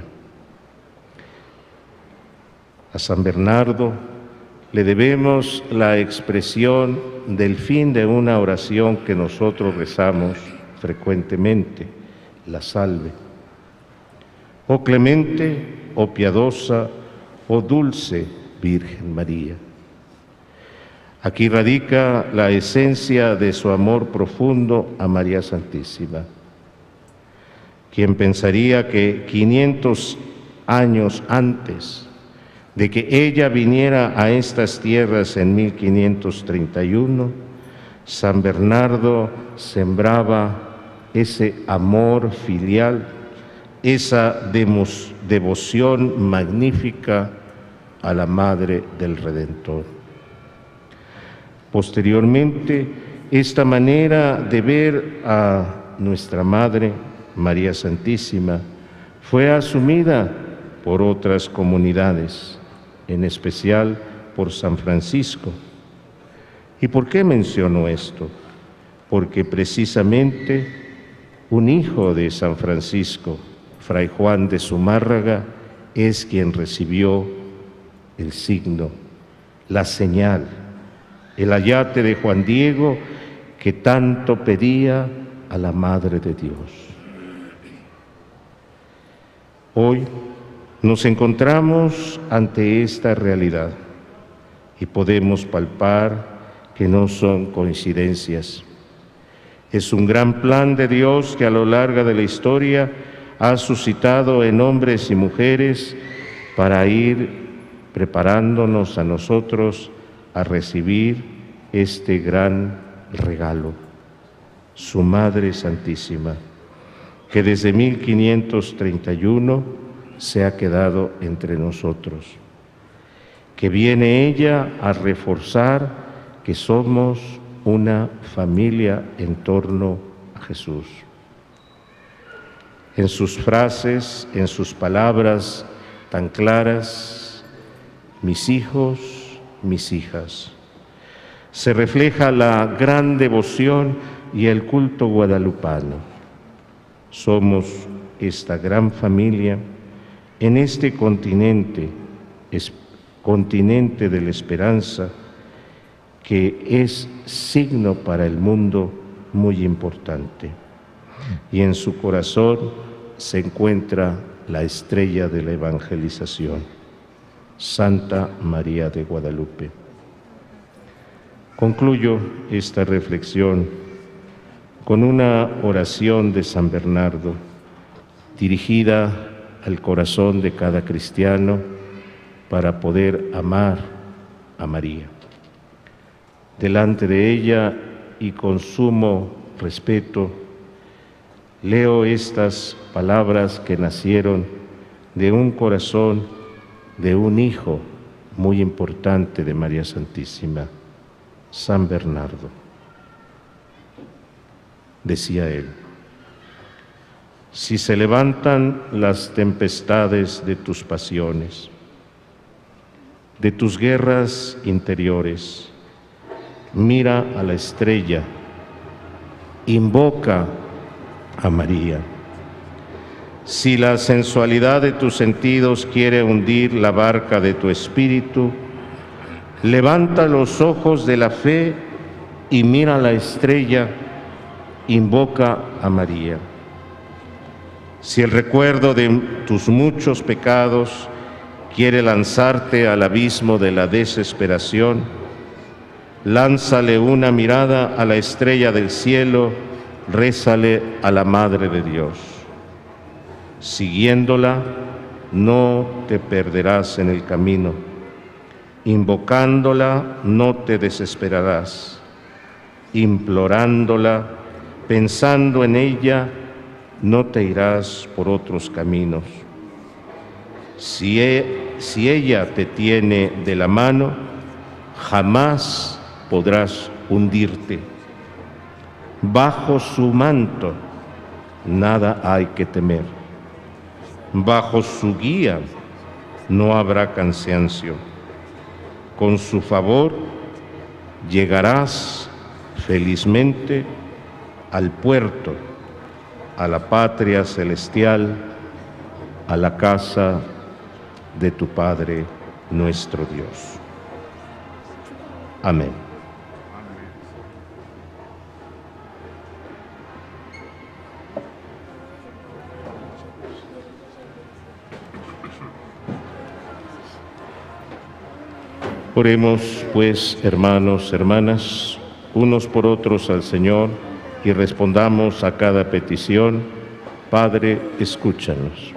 A San Bernardo le debemos la expresión del fin de una oración que nosotros rezamos frecuentemente, la Salve. Oh clemente, oh piadosa, oh dulce Virgen María. Aquí radica la esencia de su amor profundo a María Santísima. ¿Quién pensaría que 500 años antes de que ella viniera a estas tierras en 1531, San Bernardo sembraba ese amor filial, esa devoción magnífica a la Madre del Redentor? Posteriormente, esta manera de ver a nuestra Madre, María Santísima, fue asumida por otras comunidades, en especial por San Francisco. ¿Y por qué menciono esto? Porque precisamente un hijo de San Francisco, Fray Juan de Zumárraga, es quien recibió el signo, la señal, el ayate de Juan Diego que tanto pedía a la Madre de Dios. Hoy nos encontramos ante esta realidad y podemos palpar que no son coincidencias. Es un gran plan de Dios que a lo largo de la historia ha suscitado en hombres y mujeres para ir preparándonos a nosotros a recibir este gran regalo, su Madre Santísima, que desde 1531 se ha quedado entre nosotros, que viene ella a reforzar que somos una familia en torno a Jesús. En sus frases, en sus palabras tan claras, mis hijos, mis hijas, se refleja la gran devoción y el culto guadalupano. Somos esta gran familia en este continente, continente de la esperanza, que es signo para el mundo muy importante. Y en su corazón se encuentra la estrella de la evangelización, Santa María de Guadalupe. Concluyo esta reflexión con una oración de San Bernardo, dirigida al corazón de cada cristiano para poder amar a María. Delante de ella y con sumo respeto, leo estas palabras que nacieron de un corazón de un hijo muy importante de María Santísima, San Bernardo. Decía él: si se levantan las tempestades de tus pasiones, de tus guerras interiores, mira a la estrella, invoca a María. Si la sensualidad de tus sentidos quiere hundir la barca de tu espíritu, levanta los ojos de la fe y mira a la estrella, invoca a María. Si el recuerdo de tus muchos pecados quiere lanzarte al abismo de la desesperación, lánzale una mirada a la estrella del cielo, rézale a la Madre de Dios. Siguiéndola, no te perderás en el camino. Invocándola, no te desesperarás. Implorándola, pensando en ella, no te irás por otros caminos. Si ella te tiene de la mano, jamás podrás hundirte. Bajo su manto nada hay que temer. Bajo su guía no habrá cansancio. Con su favor llegarás felizmente al puerto, a la patria celestial, a la casa de tu Padre nuestro Dios. Amén. Oremos, pues, hermanos, hermanas, unos por otros al Señor y respondamos a cada petición. Padre, escúchanos.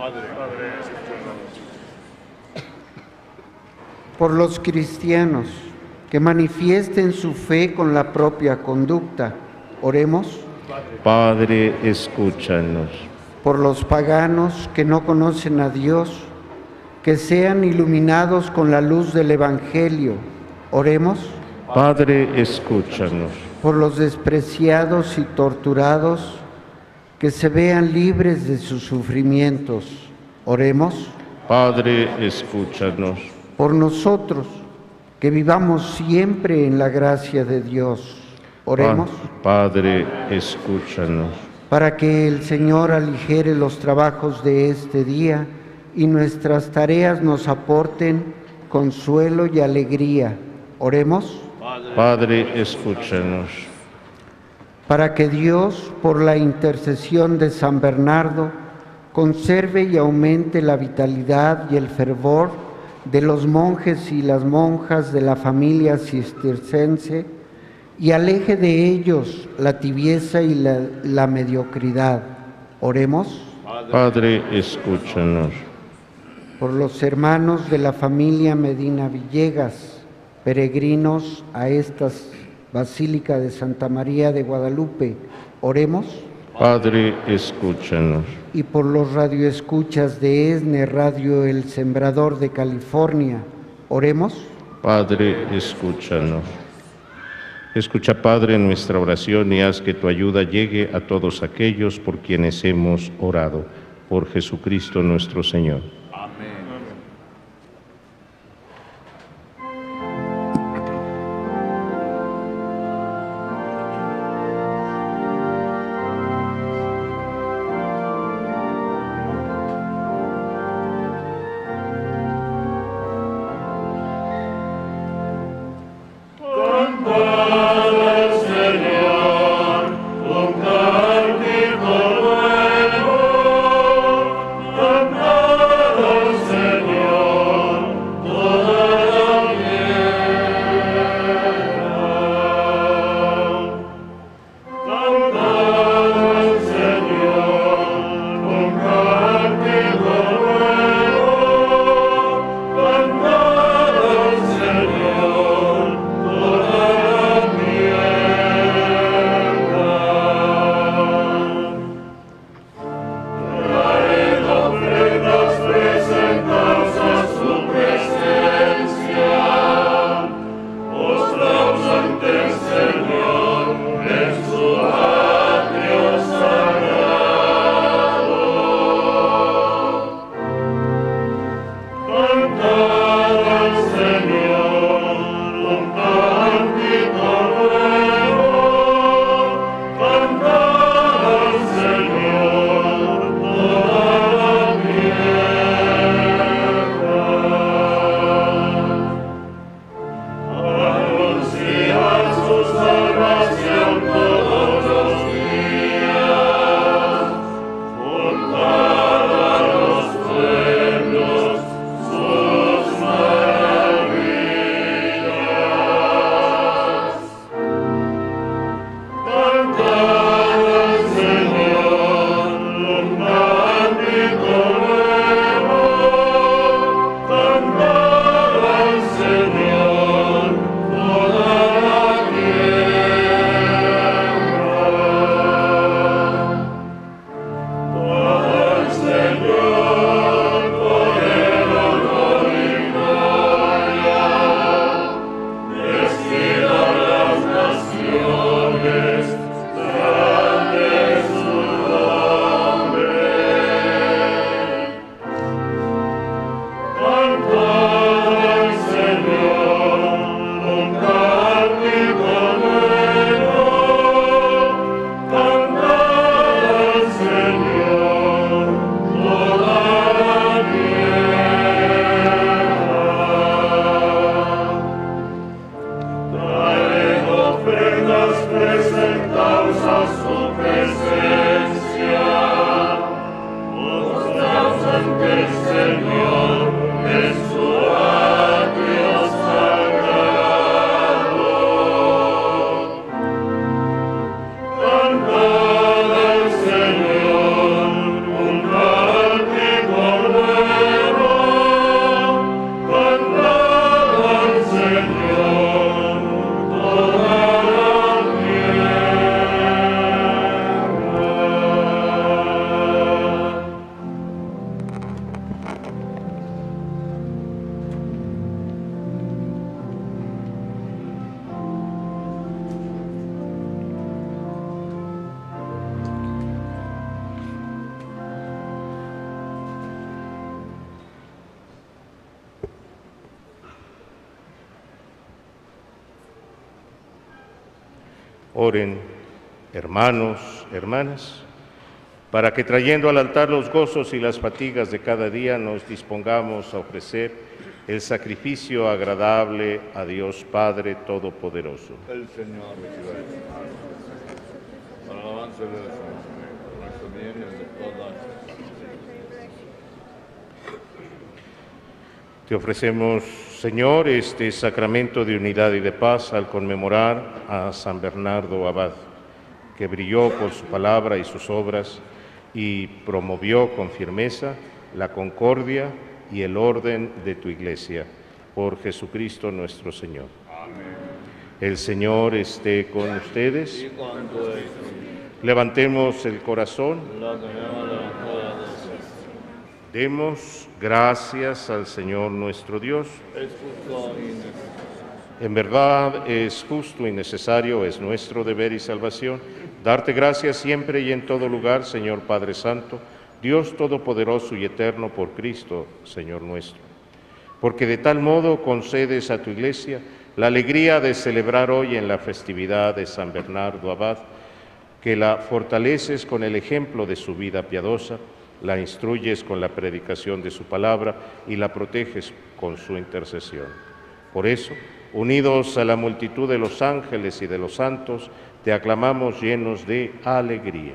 Por los cristianos que manifiesten su fe con la propia conducta, oremos. Padre, escúchanos. Por los paganos que no conocen a Dios, que sean iluminados con la luz del Evangelio, oremos. Padre, escúchanos. Por los despreciados y torturados, que se vean libres de sus sufrimientos, oremos. Padre, escúchanos. Por nosotros, que vivamos siempre en la gracia de Dios, oremos. Padre, escúchanos. Para que el Señor aligere los trabajos de este día y nuestras tareas nos aporten consuelo y alegría, oremos. Padre, escúchanos. Para que Dios, por la intercesión de San Bernardo, conserve y aumente la vitalidad y el fervor de los monjes y las monjas de la familia cistercense y aleje de ellos la tibieza y la mediocridad. Oremos. Padre, escúchanos. Por los hermanos de la familia Medina Villegas, peregrinos a esta Basílica de Santa María de Guadalupe, oremos. Padre, escúchanos. Y por los radioescuchas de ESNE Radio El Sembrador de California, oremos. Padre, escúchanos. Escucha, Padre, nuestra oración y haz que tu ayuda llegue a todos aquellos por quienes hemos orado. Por Jesucristo nuestro Señor. Oren, hermanos, hermanas, para que trayendo al altar los gozos y las fatigas de cada día nos dispongamos a ofrecer el sacrificio agradable a Dios Padre Todopoderoso. El Señor reciba para alabanza de Dios, nuestro bien y el de todas. Te ofrecemos, Señor, este sacramento de unidad y de paz al conmemorar a San Bernardo Abad, que brilló por su palabra y sus obras y promovió con firmeza la concordia y el orden de tu Iglesia. Por Jesucristo nuestro Señor. Amén. El Señor esté con ustedes. Levantemos el corazón. Demos gracias al Señor nuestro Dios. En verdad es justo y necesario, es nuestro deber y salvación, darte gracias siempre y en todo lugar, Señor Padre Santo, Dios Todopoderoso y Eterno, por Cristo, Señor nuestro. Porque de tal modo concedes a tu Iglesia la alegría de celebrar hoy en la festividad de San Bernardo Abad, que la fortaleces con el ejemplo de su vida piadosa, la instruyes con la predicación de su palabra y la proteges con su intercesión. Por eso, unidos a la multitud de los ángeles y de los santos, te aclamamos llenos de alegría.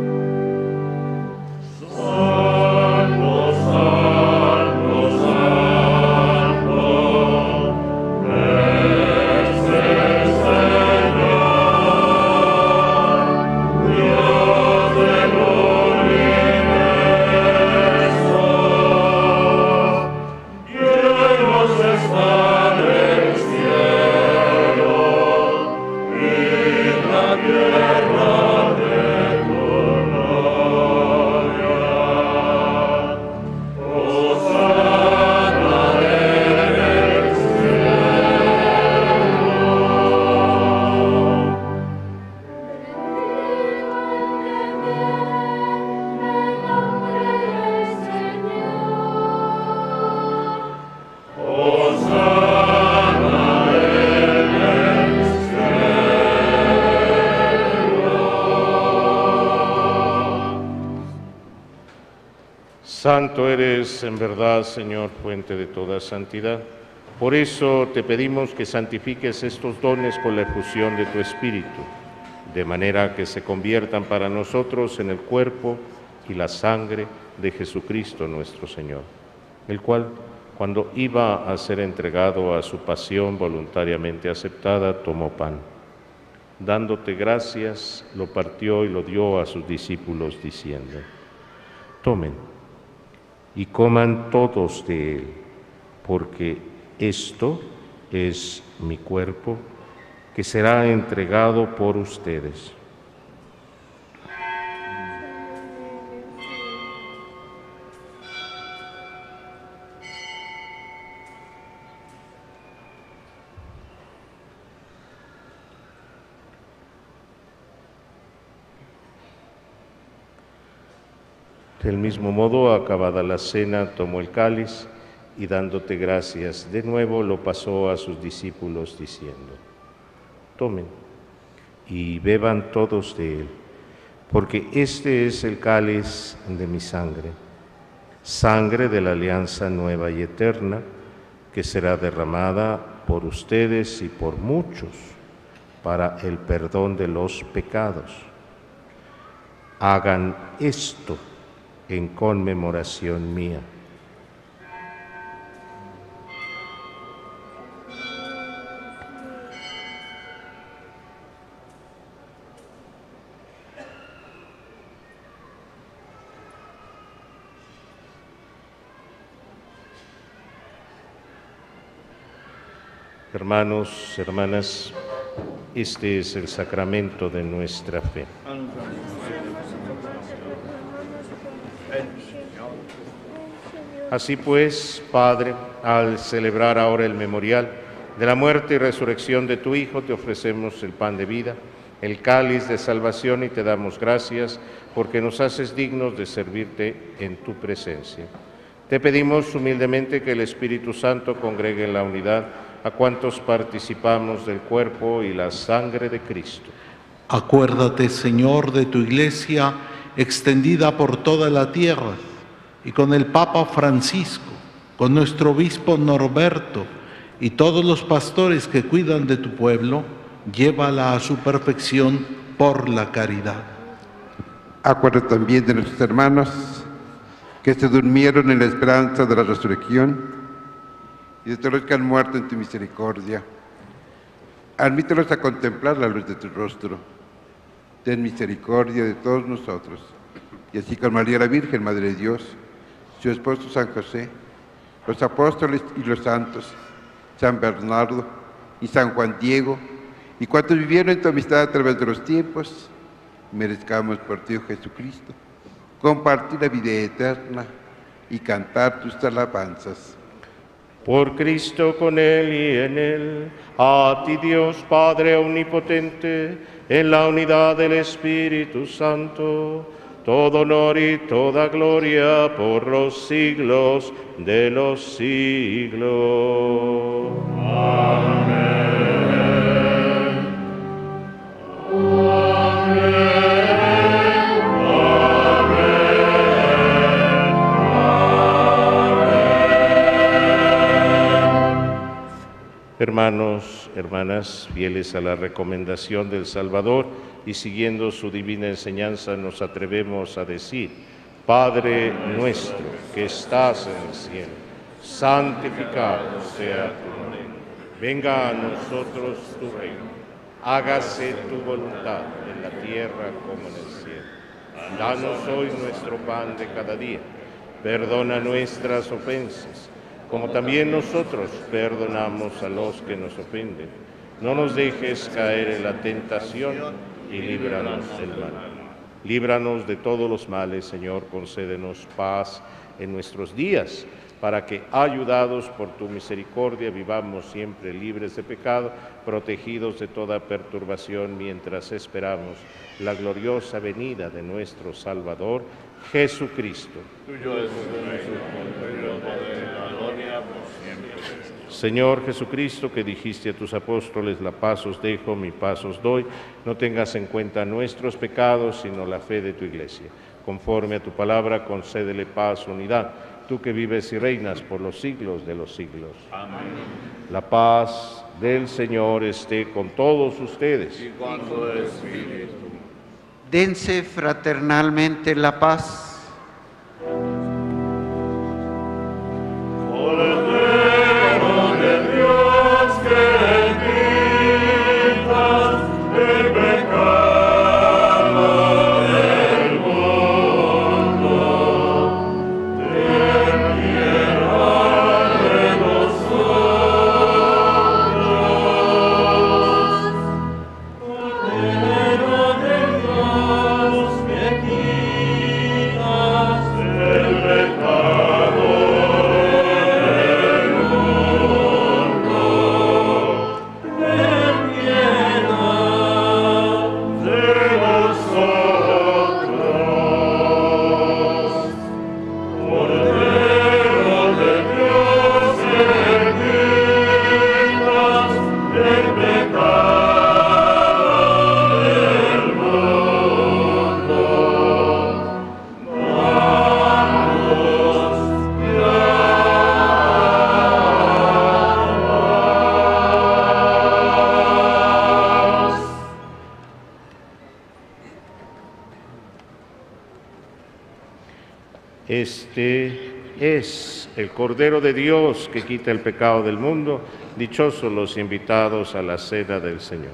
Santo eres en verdad, Señor, fuente de toda santidad. Por eso te pedimos que santifiques estos dones con la efusión de tu Espíritu, de manera que se conviertan para nosotros en el cuerpo y la sangre de Jesucristo nuestro Señor, el cual, cuando iba a ser entregado a su pasión voluntariamente aceptada, tomó pan. Dándote gracias, lo partió y lo dio a sus discípulos, diciendo: tomen y coman todos de él, porque esto es mi cuerpo, que será entregado por ustedes. Del mismo modo, acabada la cena, tomó el cáliz y dándote gracias, de nuevo lo pasó a sus discípulos diciendo: tomen y beban todos de él, porque este es el cáliz de mi sangre, sangre de la alianza nueva y eterna, que será derramada por ustedes y por muchos para el perdón de los pecados. Hagan esto en conmemoración mía. Hermanos, hermanas, este es el sacramento de nuestra fe. Así pues, Padre, al celebrar ahora el memorial de la muerte y resurrección de tu Hijo, te ofrecemos el pan de vida, el cáliz de salvación, y te damos gracias porque nos haces dignos de servirte en tu presencia. Te pedimos humildemente que el Espíritu Santo congregue en la unidad a cuantos participamos del cuerpo y la sangre de Cristo. Acuérdate, Señor, de tu Iglesia extendida por toda la tierra, y con el Papa Francisco, con nuestro obispo Norberto y todos los pastores que cuidan de tu pueblo, llévala a su perfección por la caridad. Acuérdate también de nuestros hermanos que se durmieron en la esperanza de la resurrección, y de todos los que han muerto en tu misericordia. Admítelos a contemplar la luz de tu rostro. Ten misericordia de todos nosotros. Y así con María la Virgen, Madre de Dios, su esposo San José, los apóstoles y los santos, San Bernardo y San Juan Diego, y cuantos vivieron en tu amistad a través de los tiempos, merezcamos por ti, oh Jesucristo, compartir la vida eterna y cantar tus alabanzas. Por Cristo, con Él y en Él, a ti Dios Padre Omnipotente, en la unidad del Espíritu Santo, todo honor y toda gloria por los siglos de los siglos. Amén. Hermanos, hermanas, fieles a la recomendación del Salvador y siguiendo su divina enseñanza, nos atrevemos a decir: Padre nuestro que estás en el cielo, santificado sea tu nombre. Venga a nosotros tu reino. Hágase tu voluntad en la tierra como en el cielo. Danos hoy nuestro pan de cada día. Perdona nuestras ofensas, como también nosotros perdonamos a los que nos ofenden. No nos dejes caer en la tentación y líbranos del mal. Líbranos de todos los males, Señor, concédenos paz en nuestros días, para que, ayudados por tu misericordia, vivamos siempre libres de pecado, protegidos de toda perturbación, mientras esperamos la gloriosa venida de nuestro Salvador, Jesucristo. Tuyo es el reino, el poder, la gloria por siempre. Señor Jesucristo, que dijiste a tus apóstoles: la paz os dejo, mi paz os doy, no tengas en cuenta nuestros pecados, sino la fe de tu Iglesia. Conforme a tu palabra, concédele paz, unidad, tú que vives y reinas por los siglos de los siglos. Amén. La paz del Señor esté con todos ustedes. Y con tu espíritu. Dense fraternalmente la paz. Cordero de Dios, que quitas el pecado del mundo, ten piedad de nosotros. Cordero de Dios, que quitas el pecado del mundo, ten piedad de nosotros. Cordero de Dios, que quitas el pecado del mundo, Este es el Cordero de Dios que quita el pecado del mundo. Dichosos los invitados a la cena del Señor.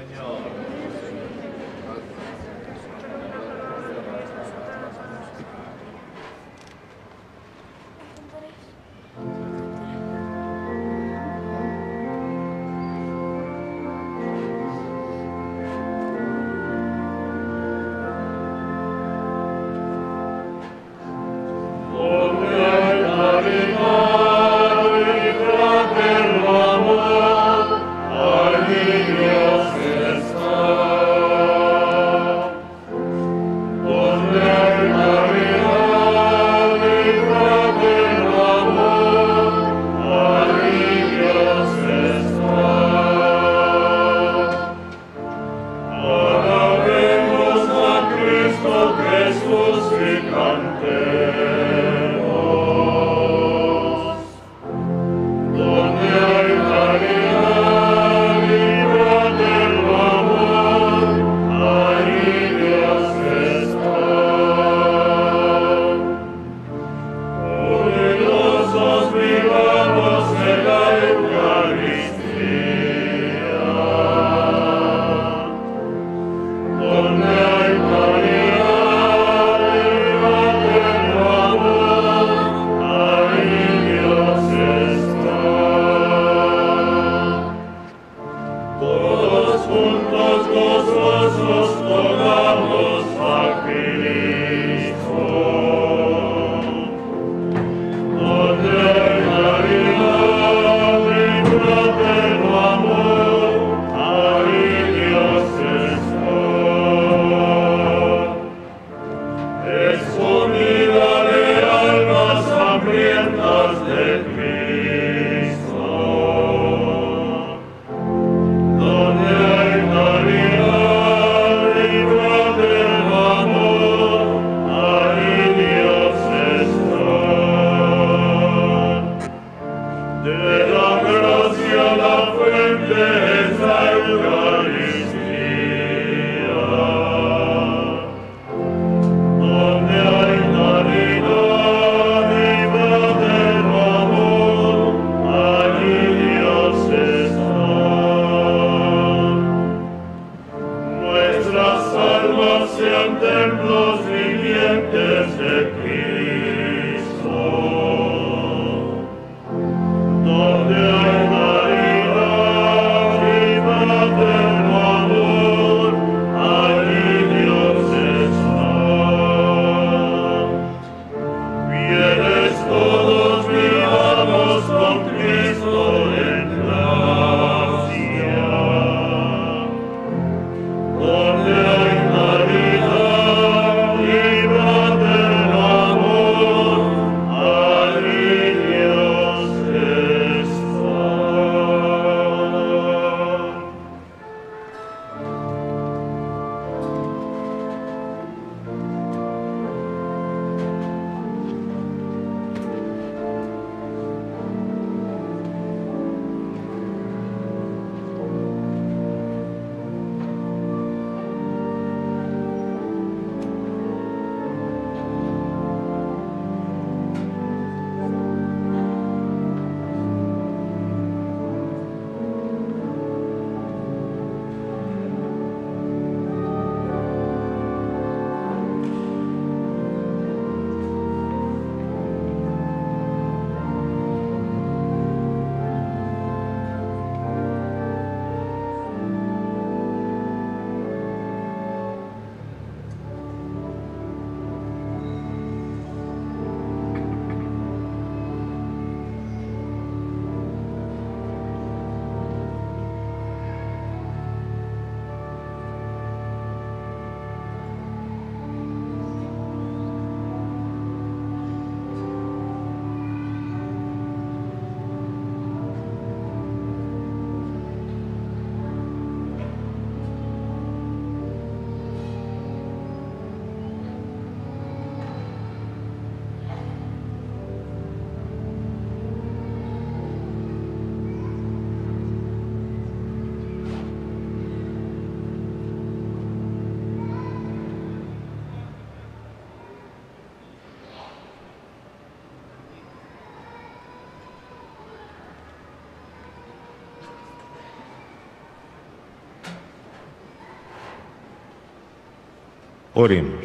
donde hay caridad y fraterno amor, allí Dios está. Donde hay caridad y fraterno amor, allí Dios está. Alabemos a Cristo Jesús y cantemos. Donde hay caridad y fraterno amor, allí Dios está. Unidos vivamos en la es comida de almas hambrientas de Cristo. Donde hay caridad y del amor, ahí Dios está. De la gracia la fuente es la Eucaristía. Donde hay caridad y verdadero amor, allí Dios está. Nuestras almas sean templos vivientes de Cristo. Donde hay caridad y verdadero amor, allí Dios está. Fieles todos vivamos con Cristo en gracia. Donde hay caridad y verdadero amor, allí Dios está. Oremos.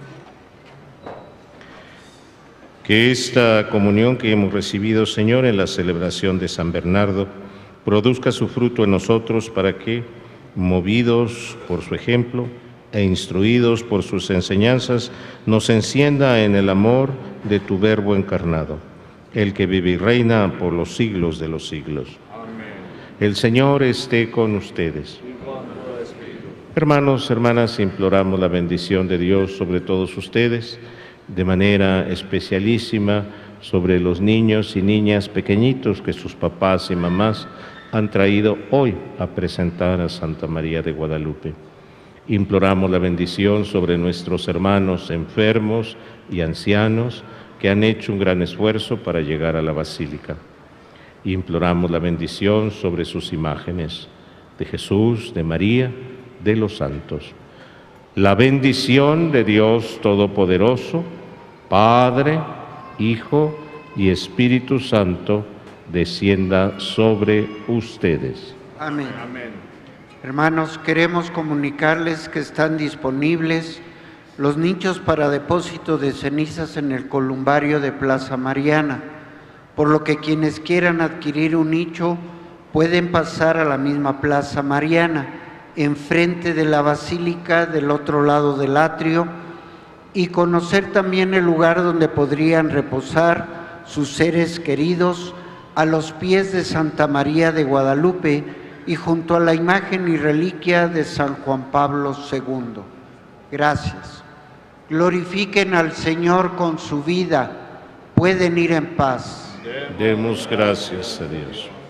Que esta comunión que hemos recibido, Señor, en la celebración de San Bernardo, produzca su fruto en nosotros para que, movidos por su ejemplo e instruidos por sus enseñanzas, nos encienda en el amor de tu Verbo encarnado, el que vive y reina por los siglos de los siglos. Amén. El Señor esté con ustedes. Hermanos, hermanas, imploramos la bendición de Dios sobre todos ustedes, de manera especialísima sobre los niños y niñas pequeñitos que sus papás y mamás han traído hoy a presentar a Santa María de Guadalupe. Imploramos la bendición sobre nuestros hermanos enfermos y ancianos que han hecho un gran esfuerzo para llegar a la Basílica. Imploramos la bendición sobre sus imágenes de Jesús, de María, de los santos. La bendición de Dios Todopoderoso, Padre, Hijo y Espíritu Santo, descienda sobre ustedes. Amén. Amén. Hermanos, queremos comunicarles que están disponibles los nichos para depósito de cenizas en el columbario de Plaza Mariana, por lo que quienes quieran adquirir un nicho pueden pasar a la misma Plaza Mariana, enfrente de la Basílica, del otro lado del atrio, y conocer también el lugar donde podrían reposar sus seres queridos a los pies de Santa María de Guadalupe y junto a la imagen y reliquia de San Juan Pablo II. Gracias. glorifiquen al Señor con su vida, pueden ir en paz. Demos gracias a Dios.